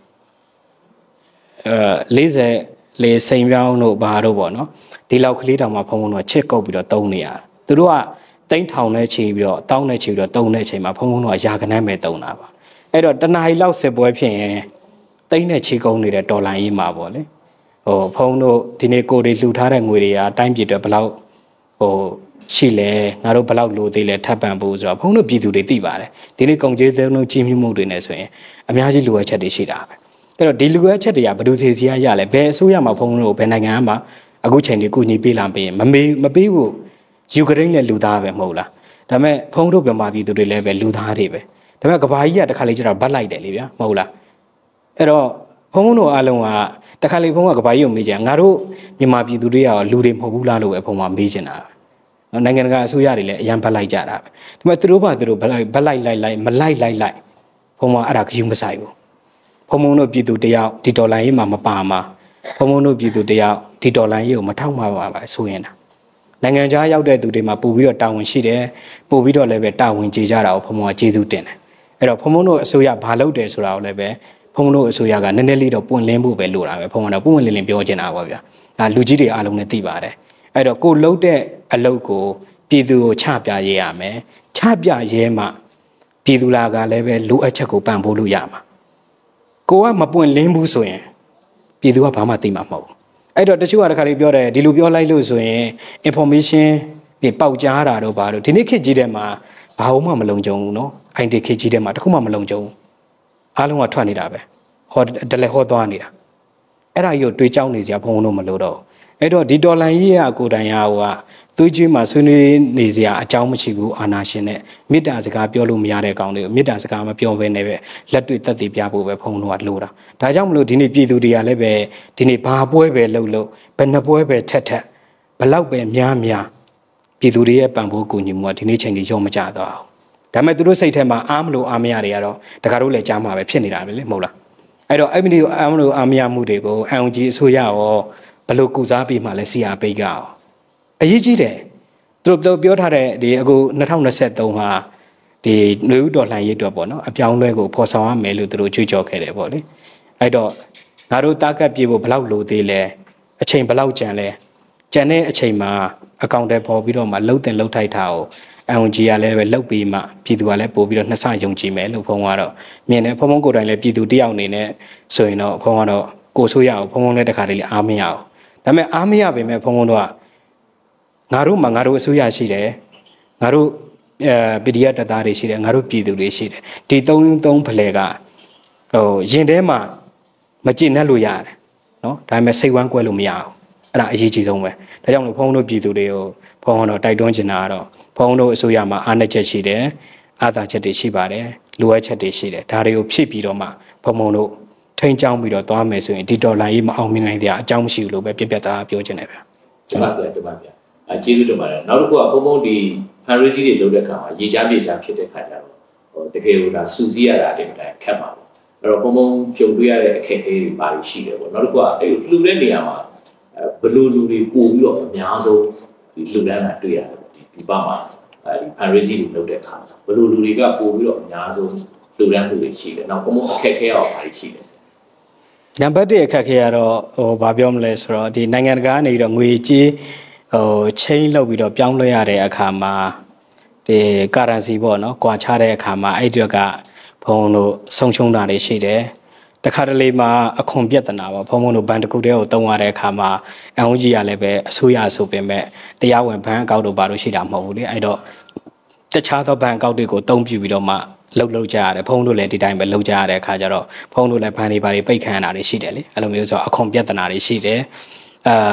အဲလေးဆယ်လေစိန်ပြောင်းတို့ဘာတို့ပေါ့နော်ဒီလောက်ကလေးတောင်မှဘုံဘုံတို့ချစ်ကုတ်ပြီးတော့တုံးနေရသူတို့ကတိမ့်ထောင်နဲ့ချီပြီးတော့တောင်းနဲ့ချီပြီးတော့တုံးတဲ့အချိန်မှာဘုံဘုံတို့ကရာခဏမဲ့တုံးတာပါအဲ့တော့တနားရီလောက်စစ်ပွဲဖြစ်ရင်တိမ့်နဲ့ချီကုန်းနေတဲ့ဒေါ်လာကြီးမှာပေါ့လေဟိုဖုံးတို့ဒီနေ့ကိုတွေလှူထားတဲ့ငွေတွေကတိုင်းပြည်တွေဘယ်လောက်ဟိုရှိလဲငါတို့ဘယ်လောက်လိုသေးလဲထပ်ပံဖို့ဆိုတော့ဖုံးတို့ပြည်သူတွေသိပါတယ်ဒီနေ့ကုန်ကြေးသုံးကြီးမြမှုတွေနဲ့ဆိုရင်အများကြီးလိုအပ်ချက်တွေရှိတာပဲအဲ့တော့ဒီလိုအပ်ချက်တွေကဘယ်သူစီစီရရလဲဘယ်အစိုးရမှာဖုံးတို့ဘယ်နိုင်ငံမှာအခုချိန်ဒီကုညီပေးလာပေးရင်မမေးမပေးဘူးယူကရိန်းနဲ့လူသားပဲမဟုတ်လားဒါပေမဲ့ဖုံးတို့မြန်မာပြည်သူတွေလည်းပဲလူသားတွေပဲဒါပေမဲ့ကဘာကြီးကတခါလေးကျတော့ဗတ်လိုက်တယ်လေဗျာမဟုတ်လားအဲ့တော့ဖုံးတို့အားလုံးကတခါလေးဖုံးကကဘာကြီးကိုမေးကြငါတို့မြန်မာပြည်သူတွေကလူတွေမဟုတ်ဘူးလားလို့ပဲဖုံးကမေးချင်တာနော်နိုင်ငံတကာအစိုးရတွေလည်းအရန်ဗတ်လိုက်ကြတာပဲဒါပေမဲ့သူတို့ဘာသူတို့ဗတ်လိုက်ဗတ်လိုက်လိုက်လိုက်မလိုက်လိုက်လိုက်ဖုံးကအဲ့ဒါခယူမဆိုင်ဘူးဖုံးဖုံးတို့ပြည်သူတယောက်ဒီဒေါ်လာရေးမှာမပါမှာဖုံးဖုံးတို့ပြည်သူတယောက်ဒီဒေါ်လာရေးကိုမထောက်မှာပါပါဆိုရင်တာနိုင်ငံခြားရောက်တဲ့သူတွေမှာပို့ပြီးတော့တာဝန်ရှိတယ်ပို့ပြီးတော့လည်းပဲတာဝန်ကြေကြတာကိုဖုံးဖုံးကကျေးဇူးတင်တယ်အဲ့တော့ဖုံဖုံတို့အစိုးရဘာလုပ်တယ်ဆိုတာကိုလည်းပဲဖုံဖုံတို့အစိုးရကနည်းနည်းလေးတော့ပွင့်လင်းဖို့ပဲလိုတာပဲဖုံဖုံတော့ပွင့်ပွင့်လင်းလင်းပြောချင်တာပါဗျာဒါလူကြီးတွေအားလုံးလည်းသိပါတယ်အဲ့တော့ကိုလှုပ်တဲ့အလုပ်ကိုပြည်သူကိုချပြရဲရမယ်ချပြရဲမှပြည်သူလာကလည်းပဲလိုအပ်ချက်ကိုပံ့ပိုးလို့ရမှာကိုကမပွင့်လင်းဘူးဆိုရင်ပြည်သူကဘာမှသိမှာမဟုတ်ဘူးအဲ့တော့တချို့ကတခါလေးပြောတယ်ဒီလိုပြောလိုက်လို့ဆိုရင် information ဒီပေါက်ကြားတာတော့ဘာလို့ဒီနေ့ခေတ်ကြီးတဲ့မှာဘာမှမလုံခြုံဘူးเนาะအိုင်တီခေတ်ကြီးတဲ့မှာတခုမှမလုံခြုံဘူးအားလုံးကထွက်နေတာပဲဟောတလဲဟောသွားနေတာအဲ့ဒါကြီးကိုတွေးကြောင်းနေစရာဘုံလို့မလို့တော့အဲ့တော့ဒီဒေါ်လာကြီးကကိုတိုင်ရဟိုကသွေးကြွေးမှာဆွေးနွေးနေစရာအကြောင်းမရှိဘူးအာနာရှင်နဲ့မေတ္တာစကားပြောလို့မရတဲ့ကောင်တွေကိုမေတ္တာစကားမပြောဘဲနဲ့ပဲလက်တွေ့သက်သေပြဖို့ပဲဘုံလို့ကလိုတာဒါကြောင့်မလို့ဒီနေ့ပြည်သူတွေကလည်းပဲဒီနေ့ဘာပွဲပဲလှုပ်လှုပ်ဘယ်နှပွဲပဲထက်ထက်ဘလောက်ပဲများများပြည်သူတွေရဲ့ပံ့ပိုးကူညီမှုကဒီနေ့ချိန်ကြီးရောမကြတော့အောင်ဒါပေမဲ့သူတို့စိတ်ထဲမှာအားမလို့အားမရတွေကတော့တခါတော့လည်းကြားမှာပဲဖြစ်နေတာပဲလေမဟုတ်လားအဲ့တော့အဲ့ဒီအားမလို့အားမရမှုတွေကိုအန် ဂျီ အစိုးရရောဘယ်လိုကုစားပြီးမှလဲစီအာပိတ်ကောအရေးကြီးတယ်သူတို့ပြောထားတဲ့ဒီအခု၂၀၂၃ဟာဒီຫນွေဥတော်လှန်ရေးအတွက်ပေါ့နော်အပြောင်းလဲကိုဖော်ဆောင်ရမယ်လို့သူတို့ကြွေးကြော်ခဲ့တယ်ပေါ့လေအဲ့တော့ငါတို့တားကတ်ပြေဖို့ဘယ်လောက်လိုသေးလဲအချိန်ဘယ်လောက်ကြံလဲကြံတဲ့အချိန်မှာအကောင့်တွေပေါ်ပြီးတော့မှလှုပ်တင်လှုပ်ထိုက်တာကိုအန် ဂျီ ကလည်းပဲလှုပ်ပြီးမှပြည်သူကလည်းပို့ပြီးတော့နှစ်ဆယုံကြည်မယ်လို့ဖုံးကတော့မြင်တယ်ဖုံးဖုံးကိုယ်တိုင်လည်းပြည်သူတယောက်အနေနဲ့ဆိုရင်တော့ဖုံးကတော့ကိုဆိုးရအောင်ဖုံးဖုံးလည်းတခါတည်းအားမရအောင်ဒါပေမဲ့အားမရပေမဲ့ဖုံးဖုံးတော့ငါတို့မှာငါတို့အစိုးရရှိတယ်ငါတို့အဲ ပီ ဒီ အက်ဖ် တပ်သားတွေရှိတယ်ငါတို့ပြည်သူတွေရှိတယ်ဒီသုံးသုံးဖလဲကဟိုရင်ထဲမှာမကြည်နဲ့လို့ရတယ်နော်ဒါပေမဲ့စိတ်ဝမ်းကွဲလို့မရအောင်အဲ့ဒါအရေးကြီးဆုံးပဲဒါကြောင့်လို့ဖုံးတို့ပြည်သူတွေကိုဖုံးတော့တိုက်တွန်းချင်တာကတော့ဖုံးတို့အစိုးရမှာအားနည်းချက်ရှိတယ်အားသာချက်တွေရှိပါတယ်လိုအပ်ချက်တွေရှိတယ်ဒါတွေကိုဖြည့်ပြီးတော့မှဖုံးဖုံးတို့ထိန်းချောင်းပြီးတော့သွားမယ်ဆိုရင်ဒီဒေါ်လာကြီးမအောင်မြင်နိုင်တဲ့အကြောင်းမရှိဘူးလို့ပဲပြပြသားပြောချင်တယ်ဗျာကျမပြတယ်ကျမပြအဲကျေးဇူးတင်ပါတယ်နောက်တစ်ခုကဘုံဘုံဒီ fundraising တွေလုပ်တဲ့အခါမှာရေချမ်းပြေချမ်းဖြစ်တဲ့ခါကျတော့ဟိုတကယ်လို့ဒါစူးစီးရတာအတင်းတိုင်းခက်ပါဘူးအဲ့တော့ဘုံဘုံကြုံတွေ့ရတဲ့အခက်အခဲတွေပါရှိတယ်ပေါ့နောက်တစ်ခုကအဲ့လှူတဲ့နေရာမှာဘလူလူတွေပို့ပြီးတော့အများဆုံးဒီလှူဒန်းတာတွေ့ရတယ်ဒီဒီပါမှာအဲဒီ fundraising တွေလုပ်တဲ့အခါဘလူလူတွေကပို့ပြီးတော့အများဆုံးလှူဒန်းမှုတွေရှိတယ်နောက်ဘုံဘုံအခက်အခဲရောပါရှိတယ်နံပါတ်တစ်အခက်အခဲကတော့ဟိုဘာပြောမလဲဆိုတော့ဒီနိုင်ငံတကာကနေတော့ငွေကြေးဟိုချင်းလောက်ပြီးတော့ပြောင်းလဲရတဲ့အခါမှာဒီ currency ပေါ့နော်ကွာခြားတဲ့အခါမှာအဲ့ဒီတော့ကဘုံတို့ဆုံးရှုံးတာတွေရှိတယ်တခါတလေမှာအခွန်ပြဿနာပေါ့ဘုံဘုံတို့ဘဏ်တစ်ခုတည်းကိုတုံးရတဲ့အခါမှာအန် ဂျီ ကလည်းပဲအစိုးရဆိုပေမဲ့တရားဝင်ဘဏ်အကောင့်တို့ဘာလို့ရှိတာမဟုတ်ဘူးလေအဲ့တော့တခြားသောဘဏ်အကောင့်တွေကိုတုံးပြပြီးတော့မှလှုပ်လှုပ်ကြရတယ်ဖုန်းတို့လည်းဒီတိုင်းပဲလှုပ်ကြရတဲ့အခါကျတော့ဖုန်းတို့လည်းဘဏ်တွေဘာတွေပိတ်ခံရတာတွေရှိတယ်လေအဲ့လိုမျိုးဆိုအခွန်ပြဿနာတွေရှိတယ်အာ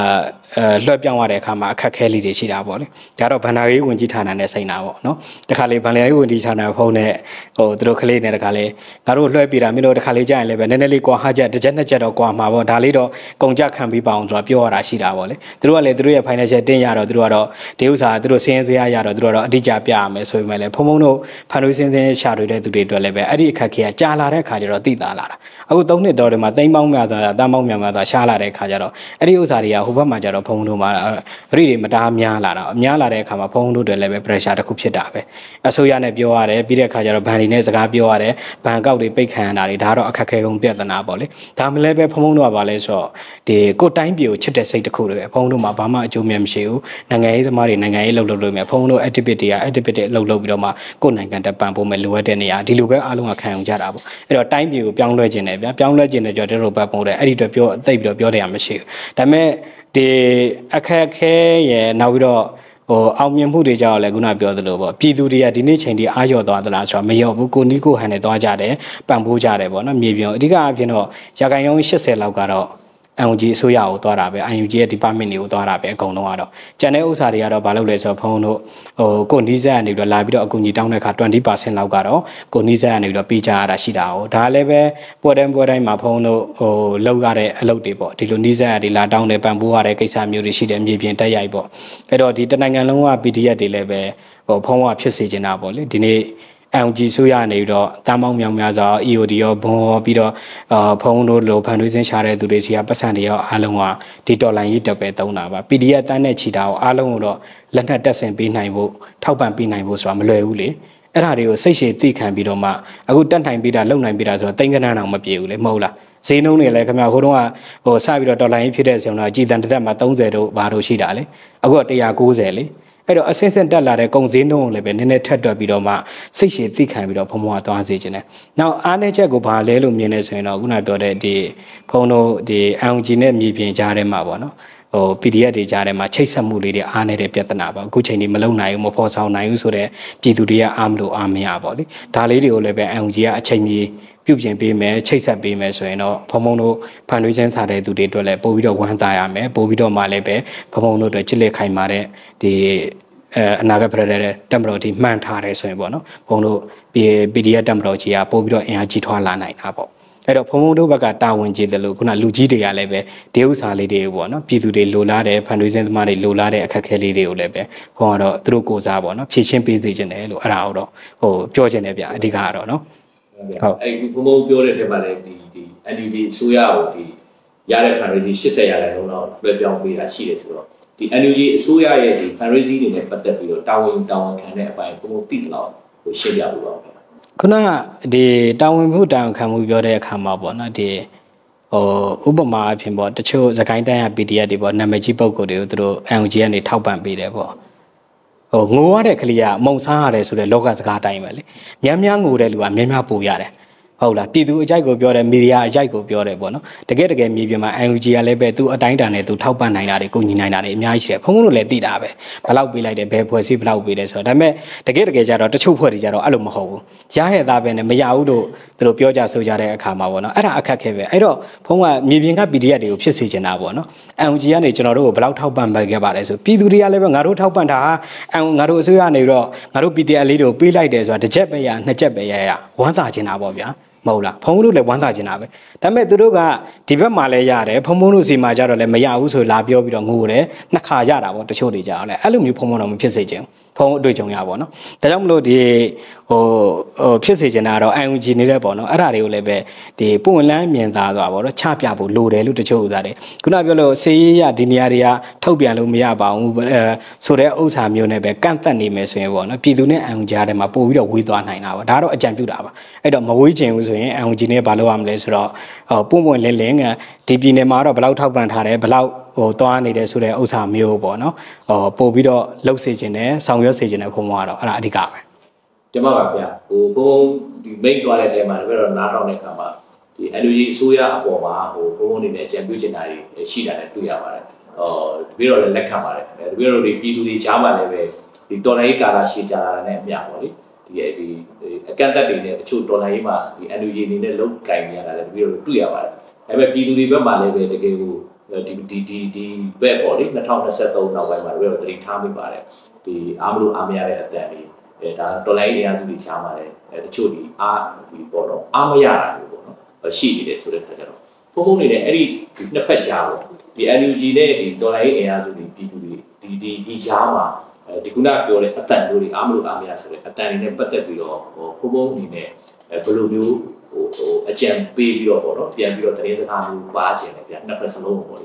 အဲလွှဲပြောင်းရတဲ့အခါမှာအခက်ခဲလေးတွေရှိတာပေါ့လေဒါတော့ဗန္ဒာရေးဝင်ကြီးဌာနနဲ့ဆိုင်တာပေါ့နော်တခါလေဗန္ဒာရေးဝင်ကြီးဌာနဖုန်းနဲ့ဟိုသူတို့ကလေးနဲ့တခါလေငါတို့လွှဲပြီးတာမင်းတို့တခါလေးကြာရင်လည်းပဲနည်းနည်းလေးကွာဟာချက်တစ်ချက်နှစ်ချက်တော့ကွာမှာပေါ့ဒါလေးတော့ကုန်ကြခံပြီးပါအောင်ဆိုတာပြောရတာရှိတာပေါ့လေသူတို့ကလည်းသူတို့ရဲ့ financial တင်ရတော့သူတို့ကတော့ဒီဥစ္စာသူတို့စင်းစရာရတော့သူတို့ကတော့အတိအကျပြရမယ်ဆိုပေမဲ့လည်းဖုံဖုံတို့ဖန်တွေးစင်းစင်းရှာတွေတဲ့သူတွေအတွက်လည်းပဲအဲ့ဒီအခက်ခဲကကြာလာတဲ့အခါကျတော့သိသာလာတာအခုသုံးနှစ်တော်တွေမှာတိမ်ပေါင်းများစွာတမ်းပေါင်းများများစွာရှားလာတဲ့အခါကျတော့အဲ့ဒီဥစ္စာတွေကဟိုဘက်မှာကျတော့ဖုံတို့မှာအရိတွေမတားများလာတာအများလာတဲ့အခါမှာဖုံတို့တွေလည်းပဲ pressure တစ်ခုဖြစ်တာပဲအစိုးရနဲ့ပြောရတယ်ပြီးတဲ့အခါကျတော့ဘဏ်တွေနဲ့စကားပြောရတယ်ဘဏ်ကောက်တွေပိတ်ခံရတာတွေဒါတော့အခက်ခဲကုန်ပြဿနာပေါ့လေဒါမှလည်းပဲဖုံဖုံတို့ကပါလဲဆိုတော့ဒီကိုတိုင်းပြည်ကိုချစ်တဲ့စိတ်တစ်ခုတွေပဲဖုံတို့မှာဘာမှအကျိုးများမရှိဘူးနိုင်ငံရေးသမားတွေနိုင်ငံရေးလှုပ်လှုပ်လို့မြဲဖုံတို့ activity တွေက activity လှုပ်လှုပ်ပြီးတော့မှကိုယ်နိုင်ငံတက်ပံ့ဖို့မဲ့လိုအပ်တဲ့နေရာဒီလိုပဲအားလုံးကခံအောင်ကြတာပေါ့အဲ့တော့တိုင်းပြည်ကိုပြောင်းလဲခြင်းတယ်ဗျာပြောင်းလဲခြင်းတယ်ကြောင့်တို့ဘက်ပုံတယ်အဲ့ဒီတော့ပြောသိပြီးတော့ပြောတယ်ရမရှိဘူးဒါပေမဲ့ဒီအခက်ခဲရဲ့နောက်ပြီးတော့ဟိုအောင်မြင်မှုတွေကြောင့်လည်းခုနပြောသလိုပေါ့ပြည်သူတွေကဒီနေ့ချိန်ဒီအားရော့သွားသလားဆိုတော့မရော့ဘူးကိုနီးကိုဟန်နဲ့သွားကြတယ်ပံ့ပိုးကြတယ်ပေါ့နော်မြေပြင်အဓိကအပြင်တော့ရာခိုင်နှုန်းeightyလောက်ကတော့အန်ယူဂျီအစိုးရကိုသွားတာပဲအန်ယူဂျီရဲ့ department တွေကိုသွားတာပဲအကုန်လုံးကတော့ကျန်တဲ့ဥစ္စာတွေကတော့ဘာလုပ်လဲဆိုတော့ဖုန်းတို့ဟိုကိုနီးစက်ကနေပြီးတော့လာပြီးတော့အကူအညီတောင်းတဲ့အခါtwenty percent လောက်ကတော့ကိုနီးစက်ကနေပြီးတော့ပေးကြရတာရှိတာ哦ဒါလည်းပဲပွဲတိုင်းပွဲတိုင်းမှာဖုန်းတို့ဟိုလောက်ရတဲ့အလုပ်တွေပေါ့ဒီလိုနီးစက်ကနေလာတောင်းတဲ့ပံ့ပိုးရတဲ့ကိစ္စမျိုးတွေရှိတယ်မြေပြင်တက်ရိုက်ပေါ့အဲ့တော့ဒီတနိုင်ငံလုံးက P D F တွေလည်းပဲဟိုဖုန်းကဖြစ်စေချင်တာပေါ့လေဒီနေ့အန်ဂျီဆိုရနေပြီးတော့တမ်းပေါင်းမြောင်များစွာ E O D ရောဘွန်ရောပြီးတော့အာဖုန်းတို့လိုဖန်တွေးစင်းရှာတဲ့သူတွေစီကပတ်စံတွေရောအားလုံးကဒီဒေါ်လာရေးတက်ပဲသုံးတာပါ P D F တန်းနဲ့ချီတာကိုအားလုံးကိုတော့လက်နက်တက်ဆင်ပေးနိုင်ဖို့ထောက်ပံ့ပေးနိုင်ဖို့ဆိုတာမလွယ်ဘူးလေအဲ့ဒါတွေကိုစိတ်ရှည်သိခံပြီးတော့မှအခုတက်နိုင်ပေးတာလုံနိုင်ပေးတာဆိုတော့တိန်ကနန်းအောင်မပြေဘူးလေမဟုတ်လားဈေးနှုန်းတွေလည်းခင်ဗျာဟိုတုန်းကဟိုစပြီးတော့ဒေါ်လာရေးဖြစ်တဲ့ဆိုတော့ကြည်တန်တက်မှာthirtyတို့ဘာတို့ရှိတာလေအခုကone ninetyလေအဲ့တော့အစင်းစင်းတက်လာတဲ့ကုန်စည်နှုန်းကိုလည်းပဲနည်းနည်းထက်တွက်ပြီးတော့မှစိတ်ရှည်သိခံပြီးတော့ဖုံဖုံကသွားစေခြင်းတယ်။နောက်အားနည်းချက်ကိုဘာလဲလို့မြင်နေဆိုရင်တော့ခုနပြောတဲ့ဒီဖုံတို့ဒီ အန် ဂျီ နဲ့မြေပြင်ကြားထဲမှာပေါ့နော်ဟို P D F တွေကြားထဲမှာချိတ်ဆက်မှုလေးတွေအားနေတဲ့ပြဿနာပါအခုချိန်ဒီမလုံနိုင်ဘူးမဖော်ဆောင်နိုင်ဘူးဆိုတော့ပြည်သူတွေကအားမလို့အားမရပါလေဒါလေးတွေကိုလည်းပဲ အန် ဂျီ ကအချိန်ကြီးပြုပြင်ပေးမယ်ချိတ်ဆက်ပေးမယ်ဆိုရင်တော့ဖုံဖုံတို့ဖန်တွေးချင်းထားတဲ့သူတွေအတွက်လည်းပို့ပြီးတော့ဝမ်းသာရမယ်ပို့ပြီးတော့မှလည်းပဲဖုံဖုံတို့အတွက်ချစ်လက်ခိုင်မာတဲ့ဒီအဲအနာဂတ်ပြတဲ့တက်မတော်ဒီမှန်ထားတယ်ဆိုရင်ပေါ့နော်ဘုံတို့ P D F တက်မတော်ကြီးကပို့ပြီးတော့အင်အားကြီးထွားလာနိုင်တာပေါ့အဲ့တော့ဘုံဘုံတို့ဘက်ကတာဝန်ကြီးတယ်လို့ခုနလူကြီးတွေကလည်းပဲဒေဥစာလေးတွေပေါ့နော်ပြည်သူတွေလိုလားတဲ့ဖန်တွေးစင်းသမားတွေလိုလားတဲ့အခက်အခဲလေးတွေကိုလည်းပဲဘုံကတော့သူတို့ကိုစားပေါ့နော်ဖြည့်ချင်းပေးစေခြင်းတယ်လို့အဲ့ဒါတော့ဟိုပြောခြင်းတယ်ဗျအဓိကကတော့နော်ဟုတ်အဲ့ဒီဘုံဘုံပြောတဲ့ထဲမှာလည်းဒီဒီ N U G အစိုးရကိုဒီရတဲ့ fundraising eightyရာခိုင်နှုန်းတော့လွှဲပြောင်းပေးတာရှိတယ်ဆိုတော့ဒီ N U G အစိုးရရဲ့ဒီ fundraising တွေနဲ့ပတ်သက်ပြီးတော့တာဝန်တာဝန်ခံတဲ့အပိုင်းဘုံဘုံသိတယ်လို့ဟိုရှင်းပြပေးပါဦးခင်ဗျခုနကဒီတာဝန်မှုတာဝန်ခံမှုပြောတဲ့အခါမှာပေါ့နော်ဒီဟိုဥပမာအဖြစ်ပေါ့တချို့စကိုင်းတိုင်းက P D F တွေပေါ့နာမည်ကြီးပုဂ္ဂိုလ်တွေကိုသူတို့ N U G ကနေထောက်ပံ့ပေးတယ်ပေါ့ဟိုငိုရတဲ့ကလေးကမုံစားရတယ်ဆိုတဲ့လောကစကားတိုင်းပဲလေများများငိုတဲ့လူကများများပူရတယ်ဟုတ်လားပြည်သူအကြိုက်ကိုပြောတယ်မီဒီယာအကြိုက်ကိုပြောတယ်ပေါ့နော်တကယ်တကယ်မြေပြင်မှာ N U G ကလည်းပဲသူအတိုင်းတန်နဲ့သူထောက်ပံ့နိုင်တာတွေကိုညီနိုင်တာတွေအများကြီးရှိတယ်ဖုန်းတို့လည်းသိတာပဲဘလောက်ပေးလိုက်တယ်ဘယ်ဖွဲ့စည်းဘလောက်ပေးတယ်ဆိုတော့ဒါပေမဲ့တကယ်တကယ်ကြတော့တချို့ဖွဲ့တွေကြတော့အဲ့လိုမဟုတ်ဘူးရဟဲ့သားပဲနဲ့မရဘူးလို့သူတို့ပြောကြဆိုကြတဲ့အခါမှာပေါ့နော်အဲ့ဒါအခက်ခဲပဲအဲ့တော့ဖုန်းကမြေပြင်က P D F တွေကိုဖြစ်စေချင်တာပေါ့နော် N U G ကနေကျွန်တော်တို့ကိုဘလောက်ထောက်ပံ့ပေးခဲ့ပါလဲဆိုပြည်သူတွေကလည်းပဲငါတို့ထောက်ပံ့တာဟာငါတို့အစိုးရနေပြီးတော့ငါတို့ P D F လေးတွေကိုပေးလိုက်တယ်ဆိုတာတစ်ချက်ပဲရနှစ်ချက်ပဲရရဝမ်းသာချင်တာပေါ့ဗျာမဟုတ်လားဖုံးတို့လည်းဝမ်းသာချင်တာပဲဒါပေမဲ့သူတို့ကဒီဘက်မှာလည်းရတယ်ဖုံဖုံတို့စီမှာကြတော့လည်းမရဘူးဆိုလာပြောပြီးတော့ငိုတယ်နှစ်ခါရတာပေါ့တချို့တွေကြတော့လည်းအဲ့လိုမျိုးဖုံဖုံတော့မဖြစ်စေချင်ဖုံအတွေ့အကြုံရပါတော့နော်ဒါကြောင့်မလို့ဒီဟိုဟိုဖြစ်စေချင်တာတော့ N U G နေတဲ့ပေါ့နော်အဲ့ဒါတွေကိုလည်းပဲဒီပုံလန်းမြင်သာသွားပါတော့ချပြဖို့လိုတယ်လို့တချို့ဥစားတယ်ခုနပြောလို့စေးရဒီနေရာတွေကထုတ်ပြန်လို့မရပါဘူးအဲဆိုတဲ့ဥစ္စာမျိုးနဲ့ပဲကန့်သက်နေမယ်ဆိုရင်ပေါ့နော်ပြည်သူနဲ့ N U G ကြားထဲမှာပို့ပြီးတော့ဝေးသွားနိုင်တာပါဒါတော့အကြံပြုတာပါအဲ့တော့မဝေးချင်ဘူးဆိုရင် N U G နဲ့ဘာလုပ်ရမလဲဆိုတော့ဟိုပုံပွင့်လင်းလင်းကဒီပြည်နယ်မှာတော့ဘယ်လောက်ထောက်ပံ့ထားတယ်ဘယ်လောက်ဟိုသွားနေတယ်ဆိုတဲ့ဥစ္စာမျိုးပေါ့နော်ဟိုပို့ပြီးတော့လှုပ်စေခြင်းနဲ့ဆောင်ရွက်စေခြင်းနဲ့ဖုံးသွားတော့အဲ့ဒါအဓိကပဲကျမပါဗျာဟိုဘုံဒီ main သွားတဲ့တဲမှာလည်းတော့နားထောင်တဲ့အခါမှာဒီ N U G အစိုးရအပေါ်မှာဟိုဘုံအနေနဲ့အကြံပြုချင်တာတွေရှိတာလည်းတွေ့ရပါတယ်ဟောတပည့်တော်လည်းလက်ခံပါတယ်တပည့်တော်တွေပြည်သူတွေကြားမှာလည်းပဲဒီတော်လိုင်းကာလာရှည်ကြတာနဲ့အမျှပေါ့လေဒီဒီအကန့်အသတ်တွေနဲ့တချို့တော်လိုင်းမှာဒီ N U G အနေနဲ့လုံးကင်နေရတာလည်းတပည့်တော်တွေ့ရပါတယ်ဒါပေမဲ့ပြည်သူတွေဘက်မှာလည်းပဲတကယ်ကိုဟဒီဒီဒီဒီဘက်ပေါ့လေ၂၀၂၃နောက်ပိုင်းမှာတော့တတိထားမိပါတယ်ဒီအားမလို့အားမရတဲ့အတန်လေးအဲဒါဒေါ်လာရေးအရာစုတွေရှားပါတယ်အဲတချို့ဒီအားဒီပေါ့နော်အားမရတာမျိုးပေါ့နော်ရှိနေတယ်ဆိုတဲ့ခါကျတော့ဖုံဖုံနေတဲ့အဲ့ဒီနှစ်ဖက်ကြားပေါ့ဒီ N U G နဲ့ဒီဒေါ်လာရေးအရာစုတွေပြည်သူတွေဒီဒီဒီကြားမှာဒီခုနပြောတဲ့အတန်မျိုးတွေအားမလို့အားမရဆိုတဲ့အတန်တွေနဲ့ပတ်သက်ပြီးတော့ဟိုဖုံဖုံအနေနဲ့ဘယ်လိုမျိုးဟိုဟိုအကြံပေးပြီးတော့ပေါ့နော်ပြန်ပြီးတော့တရေစကားမျိုးပါခြင်းတယ်ဗျနှစ်ဖက်စလုံးပေါ့လေ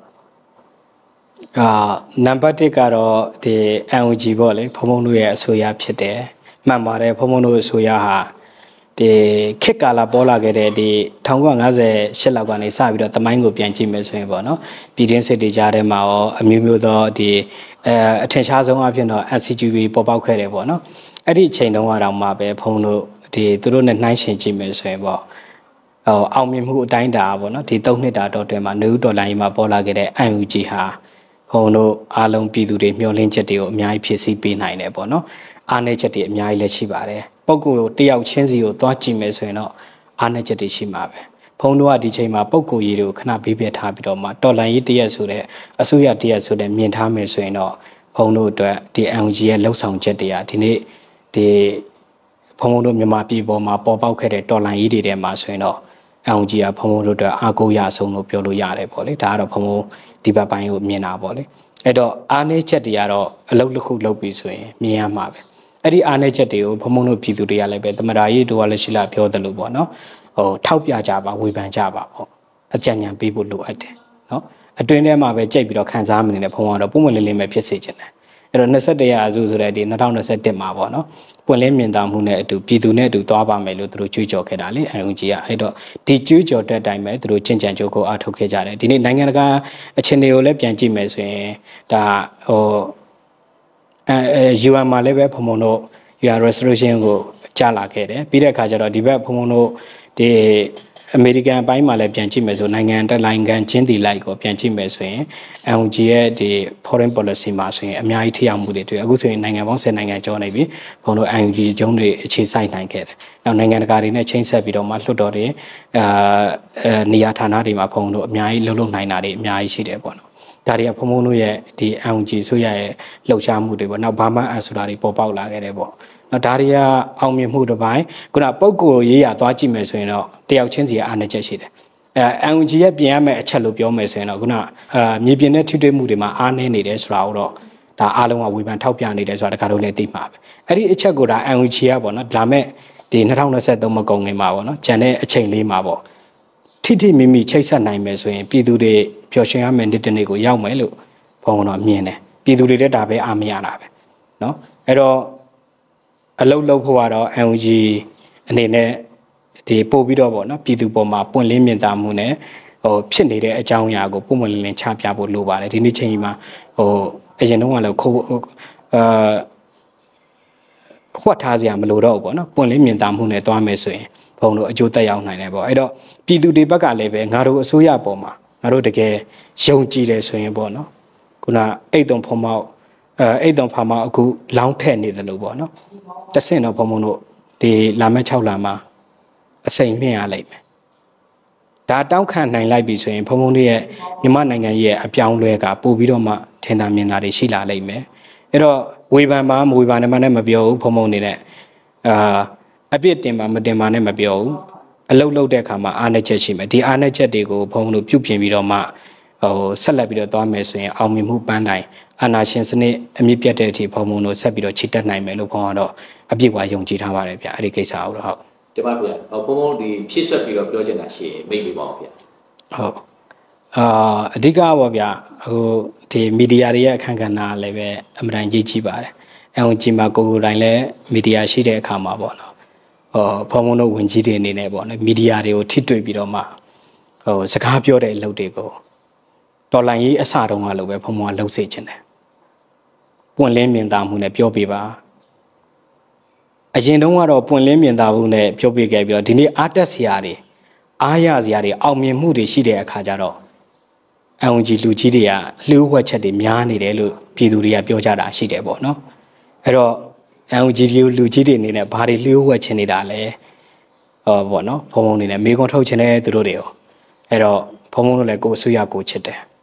အာနံပါတ်တစ်ကတော့ဒီ N U G ပေါ့လေဖုံဖုံတို့ရဲ့အဆိုအရဖြစ်တယ်မှန်ပါတယ်ဖုံဖုံတို့အဆိုအရဟာဒီခေတ်ကာလပေါ်လာခဲ့တဲ့ဒီ၁၉၅၈လောက်ကနေစပြီးတော့တမိုင်းကိုပြန်ကြည့်မယ်ဆိုရင်ပေါ့နော်ပြည်တွင်းစစ်တွေကြားထဲမှာရောအမျိုးမျိုးသောဒီအဲအထင်ရှားဆုံးအဖြစ်တော့ N C G B ပေါ်ပေါက်ခဲ့တယ်ပေါ့နော်အဲ့ဒီအချိန်တုန်းကတော့မှပဲဖုံတို့ဒီသူတို့နဲ့နှိုင်းယှဉ်ကြည့်မယ်ဆိုရင်ပေါ့ဟိုအောင်မြင်မှုအတိုင်းတာပေါ့နော်ဒီ၃နှစ်တာတော့တွင်မှာနယူးဒေါ်လာကြီးမှာပေါ်လာခဲ့တဲ့ N U G ဟာဖုံတို့အားလုံးပြည်သူတွေမျှော်လင့်ချက်တွေကိုအများကြီးဖြစ်စီပေးနိုင်တယ်ပေါ့နော်အားနည်းချက်တွေအများကြီးလည်းရှိပါတယ်ပုဂ္ဂိုလ်ကိုတယောက်ချင်းစီကိုသွားကြည့်မယ်ဆိုရင်တော့အားနည်းချက်တွေရှိမှာပဲဖုံတို့ကဒီချိန်မှာပုဂ္ဂိုလ်ရေးတွေကိုခဏဘေးပြထားပြီးတော့မှတော်လန်ရေးတရက်ဆိုတဲ့အစိုးရတရက်ဆိုတဲ့မြင်ထားမယ်ဆိုရင်တော့ဖုံတို့အတွက်ဒီ N U G ရဲ့လှုပ်ဆောင်ချက်တွေကဒီနေ့ဒီဖုံဖုံတို့မြန်မာပြည်ပေါ်မှာပေါ်ပေါက်ခဲ့တဲ့တော်လန်ရေးတွေထဲမှာဆိုရင်တော့ N U G ကဖုံဖုံတို့အတွက်အားကိုးရဆုံးလို့ပြောလို့ရတယ်ပေါ့လေဒါကတော့ဖုံဖုံဒီဘက်ပိုင်းကိုမြင်တာပေါ့လေအဲ့တော့အားနည်းချက်တွေကတော့အလုပ်တစ်ခုလုပ်ပြီးဆိုရင်မြင်ရမှာပဲအဲ့ဒီအားနည်းချက်တွေကိုဖုံဖုံတို့ပြည်သူတွေကလည်းပဲသမရာရေးတို့ကလည်းရှိလာပြောတယ်လို့ပေါ့နော်ဟိုထောက်ပြကြပါဝေဖန်ကြပါပေါ့အကြံဉာဏ်ပေးဖို့လိုအပ်တယ်နော်အတွင်းထဲမှာပဲကြိတ်ပြီးတော့ခံစားမနေနဲ့ဖုံကတော့ပုံမှန်လေးလေးပဲဖြစ်စေချင်တယ်အဲ့တော့၂၁ရာစုဆိုတဲ့ဒီ၂၀၂၁မှာပေါ့နော်ပွင့်လင်းမြင်သာမှုနဲ့အတူပြည်သူနဲ့အတူသွားပါမယ်လို့သူတို့ကြွေးကြော်ခဲ့တာလေ N U G ကအဲ့တော့ဒီကြွေးကြော်တဲ့အတိုင်းပဲသူတို့ကျင့်ကြံကြိုးကိုအားထုတ်ခဲ့ကြတယ်ဒီနေ့နိုင်ငံတကာအခြေအနေကိုလည်းပြန်ကြည့်မယ်ဆိုရင်ဒါဟိုအဲ U N မှာလည်းပဲဖုံဖုံတို့ U N resolution ကိုကြားလာခဲ့တယ်ပြီးတဲ့အခါကျတော့ဒီဘက်ဖုံဖုံတို့ဒီအမေရိကန်အပိုင်းမှာလည်းပြန်ကြည့်မယ်ဆိုနိုင်ငံတက်လိုင်းကန်ချင်းတီလိုက်ကိုပြန်ကြည့်မယ်ဆိုရင် N U G ရဲ့ဒီ foreign policy မှာဆိုရင်အများကြီးထိရောက်မှုတွေတွေ့အခုဆိုရင်နိုင်ငံပေါင်း၁၀နိုင်ငံကျော်နေပြီဘုံတို့ N U G ကျုံးတွေအခြေစိုက်နိုင်ခဲ့တယ်နောက်နိုင်ငံတကာတွေနဲ့ချိန်ဆက်ပြီးတော့မှလွှတ်တော်တွေအာနေရာဌာနတွေမှာဘုံတို့အများကြီးလှုပ်လှုပ်နိုင်တာတွေအများကြီးရှိတယ်ပေါ့နော်ဒါတွေကဖုံဖုံတို့ရဲ့ဒီ N U G ဆိုရရဲ့လှုပ်ရှားမှုတွေပေါ့နောက်ဘာမှအဆိုတာတွေပေါ်ပေါက်လာခဲ့တယ်ပေါ့နော်ဒါတွေကအောင်မြင်မှုတစ်ပိုင်းခုနပုံကိုရေးရသွားကြည့်မယ်ဆိုရင်တော့တယောက်ချင်းစီအားနည်းချက်ရှိတယ်အဲ N U G ရဲ့ပြင်ရမယ့်အချက်လို့ပြောမယ်ဆိုရင်တော့ခုနအာမြေပြင်နဲ့ထိတွေ့မှုတွေမှာအားနည်းနေတယ်ဆိုတာကိုတော့ဒါအားလုံးကဝေဖန်ထောက်ပြနေတယ်ဆိုတာတခါတော့လည်းသိမှာပဲအဲ့ဒီအချက်ကိုဒါ N U G ကပေါ့နော်ဒါမဲ့ဒီ၂၀၂၃မကုန်ခင်မှာပေါ့နော်ဂျန်တဲ့အချိန်လေးမှာပေါ့ထိထိမိမိချိတ်ဆက်နိုင်မယ်ဆိုရင်ပြည်သူတွေပျော်ရွှင်ရမယ့်နေ့တစ်နေ့ကိုရောက်မယ်လို့ဘုံကတော့မြင်တယ်ပြည်သူတွေလည်းဒါပဲအားမရတာပဲเนาะအဲ့တော့အလုတ်လုတ်ဖို့ကတော့ N U G အနေနဲ့ဒီပို့ပြီးတော့ပေါ့เนาะပြည်သူပေါ်မှာပွင့်လင်းမြင်သာမှုနဲ့ဟိုဖြစ်နေတဲ့အကြောင်းအရာကိုပုံမှန်လင်းလင်းချပြဖို့လိုပါတယ်ဒီနေ့ချိန်ကြီးမှာဟိုအရင်တုန်းကလည်းခိုးအာခွတ်ထားစရာမလိုတော့ဘူးပေါ့เนาะပွင့်လင်းမြင်သာမှုနဲ့သွားမယ်ဆိုရင်ဘုံတို့အကျိုးသက်ရောက်နိုင်တယ်ပေါ့အဲ့တော့ပြည်သူတွေဘက်ကလည်းပဲငါတို့အစိုးရပေါ်မှာငါတို့တကယ်ယုံကြည်တယ်ဆိုရင်ပေါ့နော်ခုနအိတ်တုံဖုံမောက်အဲအိတ်တုံဖာမောက်အခုလောင်းထက်နေတယ်လို့ပေါ့နော်တဆင့်တော့ဘုံဘုံတို့ဒီလာမဲ့၆လမှာအစိမ်မြင့်ရလိမ့်မယ်ဒါတောက်ခံနိုင်လိုက်ပြီဆိုရင်ဘုံဘုံတွေရဲ့မြန်မာနိုင်ငံရဲ့အပြောင်းလဲကပို့ပြီးတော့မှထင်သာမြင်သာတွေရှိလာလိမ့်မယ်အဲ့တော့ဝေဖန်ပါမဝေဖန်နဲ့မှလည်းမပြောဘူးဘုံဘုံနေတဲ့အာအပြစ်တင်ပါမတင်ပါနဲ့မပြောဘူးအလုတ်လုတ်တဲ့အခါမှာအားနည်းချက်ရှိမယ်ဒီအားနည်းချက်တွေကိုဘုံတို့ပြုပြင်ပြီးတော့မှဟိုဆက်လက်ပြီးတော့သွားမယ်ဆိုရင်အောင်မြင်မှုပန်းတိုင်အာဏာရှင်စနစ်အမြင့်ပြတ်တဲ့အထိဘုံဘုံတို့ဆက်ပြီးတော့ချီတက်နိုင်မယ်လို့ဘုံကတော့အပြည့်အဝယုံကြည်ထားပါတယ်ဗျအဲ့ဒီကိစ္စအောင်တော့ဟုတ်ကျမဗျာဘုံဘုံဒီဖြည့်ဆွက်ပြီးတော့ပြောချင်တာရှိရင်မိတ်ပြပါဦးဗျဟုတ်အာအဓိကပါဗျဟိုဒီမီဒီယာတွေရဲ့အခမ်းကဏ္ဍလည်းပဲအမှန်တန်ကြီးကြီးပါတယ်အန်ဂျီမှာကိုကိုတိုင်းလည်းမီဒီယာရှိတဲ့အခါမှာပေါ့နော်ဟောဖုံဖုံတို့ဝင်ကြီးတွေအနေနဲ့ပေါ့နော်မီဒီယာတွေကိုထိတွေ့ပြီးတော့မှဟိုစကားပြောတဲ့အလုပ်တွေကိုတော်လိုင်းရေးအစတုန်းကလို့ပဲဖုံဖုံကလှုပ်စေချင်တယ်ပွင့်လင်းမြင်သာမှုနဲ့ပြောပြပါအရင်တုန်းကတော့ပွင့်လင်းမြင်သာမှုနဲ့ပြောပြခဲ့ပြီးတော့ဒီနေ့အားတက်စရာတွေအားရစရာတွေအောင်မြင်မှုတွေရှိတဲ့အခါကျတော့အန်ဂျီလူကြီးတွေကလှိုးဝှက်ချက်တွေများနေတယ်လို့ပြည်သူတွေကပြောကြတာရှိတယ်ပေါ့နော်အဲ့တော့အန်ဂျီလူကြီးတွေအနေနဲ့ဘာတွေလှိုးဝှက်ချင်နေတာလဲဟောပေါ့နော်ဖုံဖုံနေနဲ့မေကွန်ထုတ်ချင်တဲ့သူတို့တွေရောအဲ့တော့ဖုံဖုံတို့လည်းကိုယ်အစိုးရကိုချစ်တယ်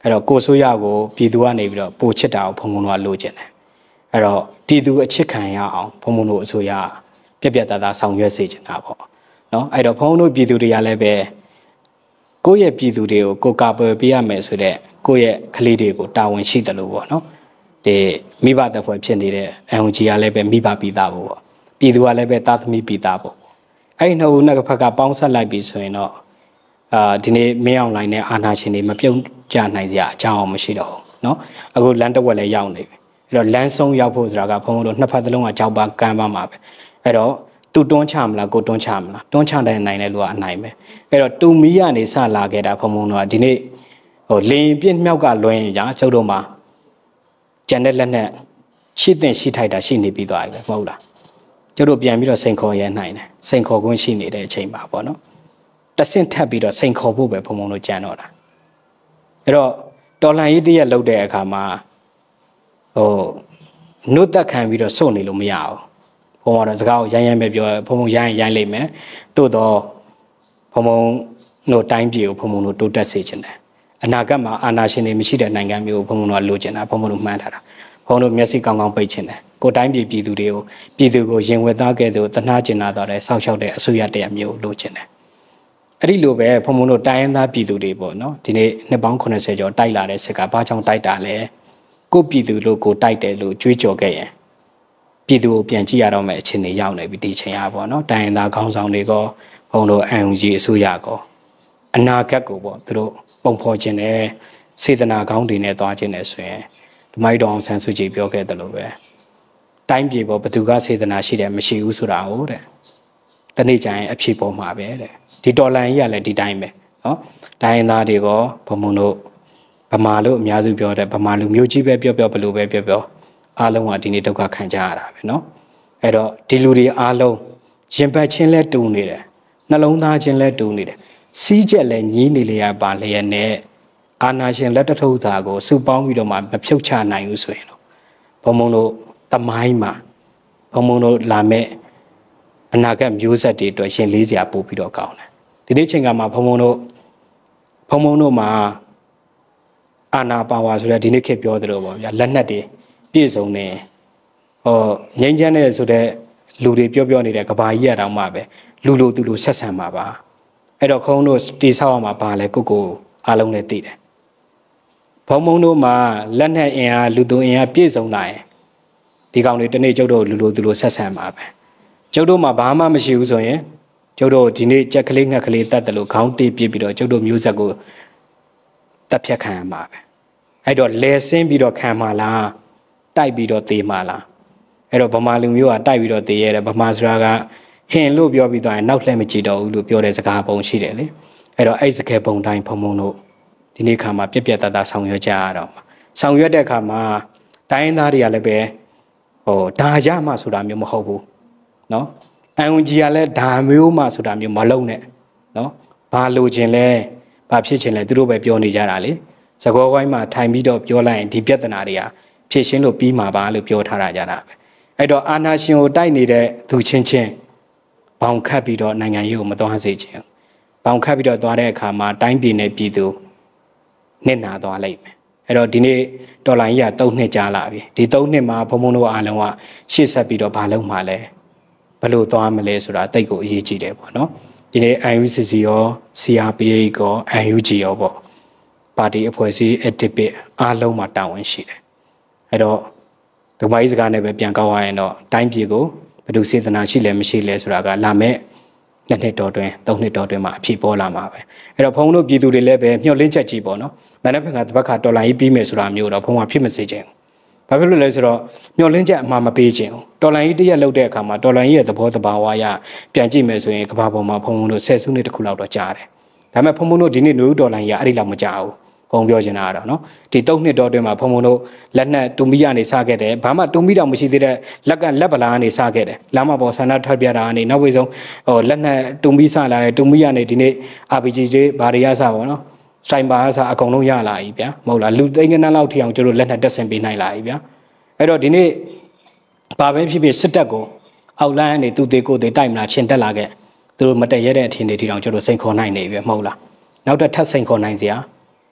အဲ့တော့ကိုဆိုးရကိုပြည်သူကနေပြီးတော့ပိုချစ်တာကိုဘုံဘုံတို့ကလိုချင်တယ်အဲ့တော့ပြည်သူအချစ်ခံရအောင်ဘုံဘုံတို့အစိုးရပြက်ပြက်သားသားဆောင်ရွက်စေချင်တာပေါ့နော်အဲ့တော့ဘုံဘုံတို့ပြည်သူတွေကလည်းပဲကိုယ့်ရဲ့ပြည်သူတွေကိုကိုကာကွယ်ပေးရမယ်ဆိုတဲ့ကိုယ့်ရဲ့ကလေးတွေကိုတာဝန်ရှိတယ်လို့ပေါ့နော်ဒီမိဘတပ်ဖွဲ့ဖြစ်နေတဲ့အန်ယူဂျီကလည်းပဲမိဘပြည်သားပေါ့ပြည်သူကလည်းပဲသားသမီးပြည်သားပေါ့အဲ့ဒီနှစ်ဦးနှစ်ဖက်ကပေါင်းဆက်လိုက်ပြီဆိုရင်တော့အာဒီနေ့မင်းအောင်လိုင်းနဲ့အာနာရှင်တွေမပြုတ်ကြနိုင်စရာအကြောင်းမရှိတော့ဘူးเนาะအခုလမ်းတစ်ဝက်လည်းရောက်နေပြီအဲ့တော့လမ်းဆုံးရောက်ဖို့ဆိုတာကဘုံဘုံတို့နှစ်ဖက်သလုံးကကြောက်ပါကမ်းပါမှာပဲအဲ့တော့သူတွန်းချမလားကိုတွန်းချမလားတွန်းချတဲ့နိုင်တဲ့လူကအနိုင်ပဲအဲ့တော့တူမီကနေစလာခဲ့တာဘုံဘုံတို့ကဒီနေ့ဟိုလင်းပြင်းမြောက်ကလွင်ရကျုပ်တို့မှာကျန်တဲ့လက်နဲ့ရှိတဲ့ရှိထိုက်တာရှိနေပြီးသွားပြီပဲမဟုတ်လားကျုပ်တို့ပြန်ပြီးတော့စိန်ခေါ်ရဲနိုင်တယ်စိန်ခေါ်ခွင့်ရှိနေတဲ့အချိန်ပါပေါ့နော်တဆင့်ထပ်ပြီးတော့စိန်ခေါ်ဖို့ပဲဘုံဘုံတို့ကြံတော့တာအဲ့တော့တော်လှန်ရေးတရက်လုပ်တဲ့အခါမှာဟိုနှုတ်သက်ခံပြီးတော့စုံနေလို့မရဘူးဘုံကတော့စကားကိုရိုင်းရိုင်းပဲပြောဘုံဘုံရိုင်းရိုင်းလိုက်မယ်တိုးတော့ဘုံဘုံတို့တိုင်းပြည်ကိုဘုံဘုံတို့တိုးတက်စေချင်တယ်အနာဂတ်မှာအာဏာရှင်တွေမရှိတဲ့နိုင်ငံမျိုးကိုဘုံဘုံတို့လိုချင်တာဘုံဘုံတို့မှန်းထားတာဘုံတို့မျက်စိကောင်းကောင်းပိတ်ချင်တယ်ကိုတိုင်းပြည်ပြည်သူတွေကိုပြည်သူကိုရင်ဝတ်သားခဲ့သူတနာကျင်နာတော့တဲ့ဆောက်ရှောက်တဲ့အစိုးရတရားမျိုးလိုချင်တယ်အဲ့ဒီလိုပဲဘုံဘုံတို့တိုင်းရင်းသားပြည်သူတွေပေါ့နော်ဒီနေ့နှစ်ပေါင်းခုနှစ်ဆယ်ကျော်တိုက်လာတဲ့စစ်ကဘာကြောင့်တိုက်တာလဲကိုပြည်သူလို့ကိုတိုက်တယ်လို့ကြွေးကြော်ခဲ့ရင်ပြည်သူကိုပြန်ကြည့်ရတော့မယ့်အခြေအနေရောက်နေပြီဒီချိန်အားပေါ့နော်တိုင်းရင်းသားခေါင်းဆောင်တွေကဘုံတို့အန်ယူဂျီအစိုးရကအနာဂတ်ကိုပေါ့သူတို့ပုံဖော်ခြင်းနဲ့စေတနာကောင်းတွေနဲ့သွားခြင်းနဲ့ဆိုရင်ဒီမိုက်တော်အောင်ဆန်းစုကြည်ပြောခဲ့တယ်လို့ပဲတိုင်းပြည်ပေါ်ဘသူကစေတနာရှိတယ်မရှိဘူးဆိုတာဟုတ်တဲ့တနေ့ကျရင်အဖြစ်ပေါ်မှာပဲတဲ့ဒီတော်လန်ကြီးကလည်းဒီတိုင်းပဲနော်တိုင်းရင်းသားတွေကဘုံဘုံတို့ဗမာလို့အများစုပြောတယ်ဗမာလူမျိုးကြီးပဲပြောပြောဘလို့ပဲပြောပြောအားလုံးကဒီနေ့ဒုက္ခခံကြရတာပဲနော်အဲ့တော့ဒီလူတွေအားလုံးရင်ပတ်ချင်းလဲတူနေတယ်နှလုံးသားချင်းလဲတူနေတယ်စီးချက်လဲညီးနေလေရပါလျက်နဲ့အာနာရှင်လက်တထုပ်သားကိုစုပေါင်းပြီးတော့မှမဖြုတ်ချနိုင်ဘူးဆိုရင်တော့ဘုံဘုံတို့တမိုင်းမှာဘုံဘုံတို့လာမဲ့အနာဂတ်မျိုးဆက်တွေအတွက်ရှင်လေးစရာပို့ပြီးတော့ကောင်းတယ်ဒီနေ့ချိန်ကမှာဘုံဘုံတို့ဘုံဘုံတို့မှာအာနာပါဝါဆိုတဲ့ဒီနေ့ခေတ်ပြောသလိုပေါ့ဗျာလက်နက်တွေပြည့်စုံနေဟောငိမ့်ချမ်းတဲ့ဆိုတဲ့လူတွေပြောပြောနေတဲ့ကဘာကြီးရတောင်မှပဲလူလူသူလူဆက်ဆံမှာပါအဲ့တော့ခုံးတို့တိဆောက်အောင်မှာပါလဲကိုကိုအားလုံးလည်းသိတယ်ဘုံဘုံတို့မှာလက်နက်အင်အားလူသူအင်အားပြည့်စုံလာရင်ဒီကောင်တွေတနေ့ကျုပ်တို့လူလူသူလူဆက်ဆံမှာပဲကျုပ်တို့မှာဘာမှမရှိဘူးဆိုရင်ကျုပ်တို့ဒီနေ့ကြက်ကလေးငှက်ကလေးတတ်တယ်လို့ခေါင်းတေးပြစ်ပြီးတော့ကျုပ်တို့မျိုးဆက်ကိုတက်ဖြတ်ခံရမှာပဲအဲ့တော့လဲဆင်းပြီးတော့ခံမှာလားတိုက်ပြီးတော့သေမှာလားအဲ့တော့ဗမာလူမျိုးကတိုက်ပြီးတော့သေရတယ်ဗမာစရာကဟင်လို့ပြောပြီးတော့နောက်လှည့်မကြည့်တော့ဘူးလို့ပြောတဲ့စကားပုံရှိတယ်လေအဲ့တော့အဲ့စကားပုံတိုင်းဖုံဖုံတို့ဒီနေ့ခါမှာပြက်ပြက်တသားဆောင်ရွက်ကြရတော့ဆောင်ရွက်တဲ့အခါမှာတိုင်းရင်းသားတွေကလည်းပဲဟိုဒါရမှဆိုတာမျိုးမဟုတ်ဘူးနော်အန်ယူဂျီကလည်းဒါမျိုးမှဆိုတာမျိုးမလုံးနဲ့နော်ဘာလိုချင်လဲဘာဖြစ်ချင်လဲသူတို့ပဲပြောနေကြတာလေစကောကိုင်းမှာထိုင်ပြီးတော့ပြောလိုက်ရင်ဒီပြဿနာတွေကဖြည့်ရှင်းလို့ပြီးမှာပါလို့ပြောထားတာကြတာပဲအဲ့တော့အာနာရှင်ကိုတိုက်နေတဲ့သူချင်းချင်းဘောင်ခတ်ပြီးတော့နိုင်ငံရေးကိုမသွားစေချင်ဘောင်ခတ်ပြီးတော့သွားတဲ့အခါမှာတိုင်းပြည်နဲ့ပြည်သူနစ်နာသွားလိမ့်မယ်အဲ့တော့ဒီနေ့ဒေါ်လာကြီးကသုံးနှစ်ကြာလာပြီဒီသုံးနှစ်မှာဘုံဘုံတို့အားလုံးကရှေ့ဆက်ပြီးတော့ဘာလုပ်မှာလဲဘယ်လိုသွားမလဲဆိုတာတိတ်ကိုအရေးကြီးတယ်ပေါ့နော်ဒီနေ့ အန် ယူ စီ စီ ရော စီ အား ပီ အိတ် ရော အန် ယူ ဂျီ ရောပေါ့ပါတီအဖွဲ့အစည်း activist အားလုံးမှာတာဝန်ရှိတယ်အဲ့တော့ဒီမိုင်းစကားနဲ့ပဲပြန်ကောက်ရရင်တော့တိုင်းပြည်ကိုဘယ်သူစေတနာရှိလဲမရှိလဲဆိုတာကလာမဲ့နှစ်နှစ်တော်တွင်သုံးနှစ်တော်တွင်မှာအဖြစ်ပေါ်လာမှာပဲအဲ့တော့ဘုံတို့ပြည်သူတွေလည်းပဲမျှော်လင့်ချက်ကြီးပေါ့နော်မနက်ဖြန်ကတစ်ပတ်ခါတော်လိုင်းကြီးပြီးမယ်ဆိုတာမျိုးတော့ဘုံကဖြစ်မစေချင်ဘူးဘာဖြစ်လို့လဲဆိုတော့မျှော်လင့်ချက်အမှားမပေးချင်ဘူးတော်လိုင်းကြီးတရက်လောက်တဲ့အခါမှာတော်လိုင်းကြီးရဲ့သဘောတဘာဝအရပြန်ကြည့်မယ်ဆိုရင်ကဘာပေါ်မှာဘုံတို့ဆယ်စုနှစ်တခုလောက်တော့ကြာတယ်ဒါပေမဲ့ဘုံဘုံတို့ဒီနေ့နယူးတော်လိုင်းကြီးအဲ့ဒီလောက်မကြာဘူးဘုံပြောချင်တာကတော့နော်ဒီသုံးနှစ်တော်တွင်မှာဘုံဘုံတို့လက်နက်တူမီကနေစခဲ့တယ်ဘာမှတူမီတောင်မရှိသေးတဲ့လက်ကလက်ပလာကနေစခဲ့တယ်လမ်းမပေါ်ဆန္ဒထွက်ပြတာကနေနောက်ဝေးဆုံးဟိုလက်နက်တူမီစလာတယ်တူမီကနေဒီနေ့ အာရ် ပီ ဂျီ တွေဘာတွေရစပါတော့စတိုင်ပါအစားအကုန်လုံးရလာပြီဗျာမဟုတ်လားလူသိန်းကနန်းလောက်ထီအောင်ကျတို့လက်နက်တက်ဆင်ပေးနိုင်လာပြီဗျာအဲ့တော့ဒီနေ့ဘာပဲဖြစ်ဖြစ်စစ်တပ်ကိုအောက်လမ်းကနေသူသေးကိုသေးတိုက်မလားရှင်တက်လာခဲ့သူတို့မတက်ရတဲ့အထင်တွေထီအောင်ကျတို့စိန်ခေါ်နိုင်နေပြီမဟုတ်လားနောက်ထပ်ထပ်စိန်ခေါ်နိုင်စရာ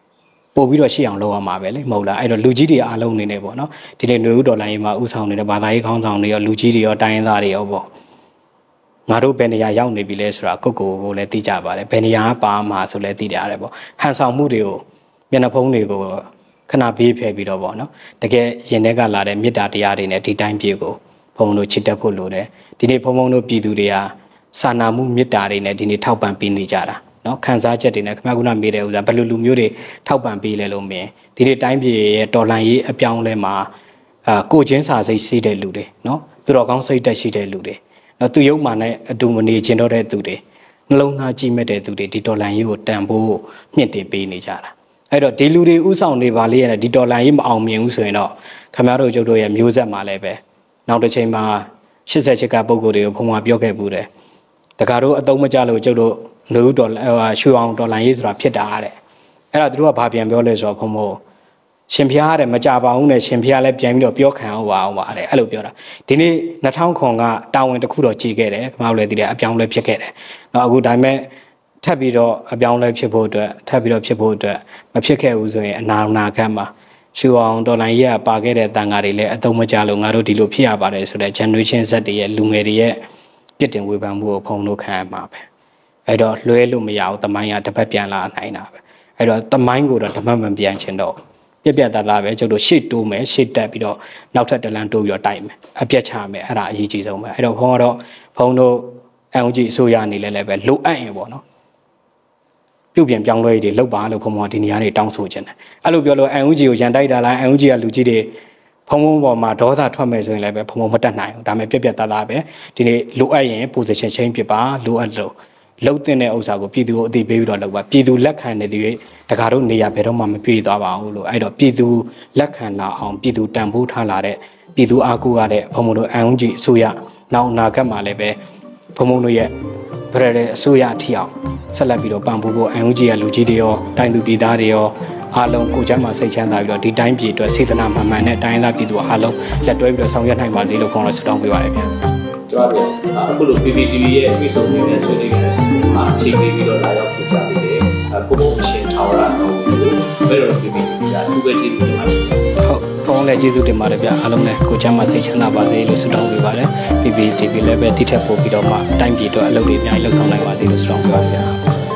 ပို့ပြီးတော့ရှေ့အောင်လုပ်ရမှာပဲလေမဟုတ်လားအဲ့တော့လူကြီးတွေအားလုံးနေနေပေါ့နော်ဒီနေ့ຫນွေဦးဒေါ်လာရေးမှာဥဆောင်နေတဲ့ဘာသာရေးခေါင်းဆောင်တွေရောလူကြီးတွေရောတိုင်းရင်းသားတွေရောပေါ့ငါတို့ဘယ်နေရာရောက်နေပြီလဲဆိုတာကိုကိုကိုလည်းသိကြပါတယ်ဘယ်နေရာပါမှာဆိုလည်းသိကြရတယ်ပေါ့ဟန်ဆောင်မှုတွေကိုမျက်နှာဖုံးတွေကိုခဏဘေးဖယ်ပြီးတော့ပေါ့နော်တကယ်ရင်ထဲကလာတဲ့မေတ္တာတရားတွေနဲ့ဒီတိုင်းပြေကိုဘုံတို့ချစ်တတ်ဖို့လိုတယ်ဒီနေ့ဘုံဘုံတို့ပြည်သူတွေကစာနာမှုမေတ္တာတွေနဲ့ဒီနေ့ထောက်ပံ့ပေးနေကြတာနော်ခံစားချက်တွေနဲ့ခင်ဗျားကမေးတဲ့ဥစ္စာဘယ်လိုလူမျိုးတွေထောက်ပံ့ပေးလဲလို့မင်းဒီနေ့တိုင်းပြည်ရဲ့တော်လှန်ရေးအပြောင်းလဲမှာအာကိုချင်းစာစိတ်ရှိတဲ့လူတွေနော်သူတော်ကောင်းစိတ်တက်ရှိတဲ့လူတွေနော်သူရုပ်မာနဲ့အတူမနေခြင်းတော့တဲ့သူတွေနှလုံးသားကြည်မဲ့တဲ့သူတွေဒီတော်လှန်ရေးကိုတန်ဖိုးမြင့်တင်ပေးနေကြတာအဲ့တော့ဒီလူတွေဥဆောင်နေပါလေရဲ့ဒီတော်လှန်ရေးမအောင်မြင်ဘူးဆိုရင်တော့ခင်ဗျားတို့ကျုပ်တို့ရဲ့မျိုးဆက်မှာလည်းပဲနောက်တစ်ချိန်မှာရှစ်ဆယ်ချစ်ကပုံကိုယ်တွေကိုဖုံမှာပြောခဲ့ဘူးတယ်တကားတို့အသုံးမကျလို့ကျုပ်တို့နှုတ်တော်ရွှေအောင်တော်လှန်ရေးဆိုတာဖြစ်တာတဲ့အဲ့ဒါသူတို့ကဘာပြန်ပြောလဲဆိုတော့ဖုံမို့ရှင်ဖျားတဲ့မကြပါဘူးနဲ့ရှင်ဖျားလည်းပြန်ပြီးတော့ပြောခံအောင်ပါအောင်ပါတဲ့အဲ့လိုပြောတာဒီနေ့နှစ်ထောင်ခွန်ကတာဝန်တစ်ခုတော့ကြီးခဲ့တယ်ခင်ဗျားတို့လည်းဒီတဲ့အပြောင်းလဲဖြစ်ခဲ့တယ်နော်အခုဒါပေမဲ့ထပ်ပြီးတော့အပြောင်းလဲဖြစ်ဖို့အတွက်ထပ်ပြီးတော့ဖြစ်ဖို့အတွက်မဖြစ်ခဲ့ဘူးဆိုရင်အနာနာခံမှာရွှေအောင်တော်လှန်ရေးကပါခဲ့တဲ့တန်ဃာတွေလည်းအသုံးမကျလို့ငါတို့ဒီလိုဖြစ်ရပါတယ်ဆိုတဲ့ generation Z တွေရဲ့လူငယ်တွေရဲ့ပြစ်တင်ဝေဖန်မှုကိုဖုံလို့ခံရမှာပဲအဲ့တော့လွှဲလို့မရဘူးတမိုင်းကတစ်ပတ်ပြန်လာနိုင်တာပဲအဲ့တော့တမိုင်းကိုတော့တပတ်မပြန်ချင်တော့ပြက်ပြက်သားသားပဲကျုပ်တို့ရှေ့တိုးမယ်ရှေ့တက်ပြီးတော့နောက်ထပ်တလန်တိုးပြီးတော့တိုက်မယ်အပြက်ချမယ်အဲ့ဒါအရေးကြီးဆုံးပဲအဲ့တော့ဘုံကတော့ဘုံတို့အန်ဂျီအစိုးရအနေနဲ့လည်းပဲလိုအပ်ရင်ပေါ့နော်ပြုတ်ပြင်ပြောင်းလဲတွေလောက်ပါလို့ဘုံဘုံဒီနေရာတွေတောင်းဆိုခြင်းတယ်အဲ့လိုပြောလို့အန်ဂျီကိုရန်တိုက်တာလားအန်ဂျီကလူကြီးတွေဖုံဖုံပေါ်မှာဒေါသထွက်မယ်ဆိုရင်လည်းပဲဖုံဖုံမတက်နိုင်ဘူးဒါပေမဲ့ပြက်ပြက်သားသားပဲဒီနေ့လိုအပ်ရင် position change ဖြစ်ပါလိုအပ်လို့လှုပ်တဲ့ဥစ္စာကိုပြည်သူကိုအသိပေးပြီးတော့လုပ်ပါပြည်သူလက်ခံနေသည်တကားတို့နေရဘယ်တော့မှမပြေးသွားပါဘူးလို့အဲ့တော့ပြည်သူလက်ခံလာအောင်ပြည်သူတန်ဖိုးထားလာတဲ့ပြည်သူအားကိုးရတဲ့ဘုံဘုံတို့အန်ဂျီအစိုးရနောက်အနာဂတ်မှာလည်းပဲဘုံဘုံတို့ရဲ့ဗရတဲ့အစိုးရအထီအောင်ဆက်လက်ပြီးတော့ပံ့ပိုးဖို့အန်ဂျီရဲ့လူကြီးတွေရောတိုင်းသူပြည်သားတွေရောအားလုံးကိုချမ်းမှာစိတ်ချမ်းသာပြီးတော့ဒီတိုင်းပြည်အတွက်စေတနာမှန်မှန်နဲ့တိုင်းသားပြည်သူအားလုံးလက်တွဲပြီးတော့ဆောင်ရွက်နိုင်ပါစေလို့ခေါင်းလို့ဆုတောင်းပေးပါရစေဗျာကျွန်တော်တို့အခုလို P P T V ရဲ့ပြည်စုံနေတဲ့ဆွေးနွေးတဲ့အစီအစဉ်မှာအခြေပေးပြီးတော့လာရောက်ဖြစ်ကြပြီးတယ်။ဘုံဘုံအရှင်ထာဝရတော်ကိုဘယ်လို P P T V ကသူ့ပဲကျေးဇူးတင်ပါတယ်။ဟုတ်ဖုန်းလည်းကျေးဇူးတင်ပါတယ်ဗျာအားလုံးလည်းကိုချမ်းမှာစိတ်ချမ်းသာပါစေလို့ဆုတောင်းပေးပါတယ်။ P P T V လည်းပဲတိထက်ပို့ပြီးတော့မှတိုင်းပြည်အတွက်အလုပ်တွေအများကြီးလှုပ်ဆောင်နိုင်ပါစေလို့ဆုတောင်းပေးပါဗျာ။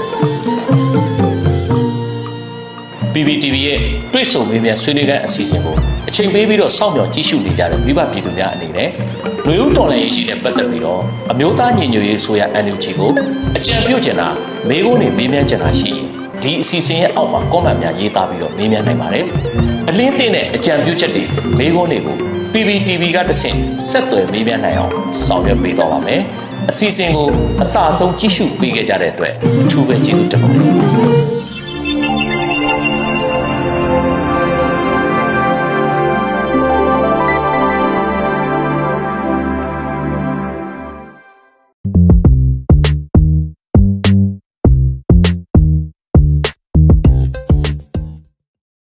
P P T V ရဲ့တွေ့ဆုံမေးမြန်းဆွေးနွေးတဲ့အစီအစဉ်ကိုအချိန်ပေးပြီးတော့စောင့်မျှော်ကြည့်ရှုနေကြတဲ့မိဘပြည်သူများအနေနဲ့လူဦးတော်လှန်ရေးရှိတဲ့ပတ်သက်ပြီးတော့အမျိုးသားညီညွတ်ရေးဆိုရ N U G ကိုအကြံပြုချင်တာမေးခွန်းတွေမေးမြန်းချင်တာရှိရင်ဒီအစီအစဉ်ရဲ့အောက်မှာ comment များရေးသားပြီးတော့မေးမြန်းနိုင်ပါတယ်။အလင်းသင့်တဲ့အကြံပြုချက်တွေမေးခွန်းတွေကို P P T V ကတစ်ဆင့်ဆက်သွယ်မေးမြန်းနိုင်အောင်ဆောင်ရွက်ပေးတော့ပါမယ်။အစီအစဉ်ကိုအစအဆုံးကြည့်ရှုပေးကြတဲ့အတွက်အထူးပဲကျေးဇူးတင်ပါတယ်။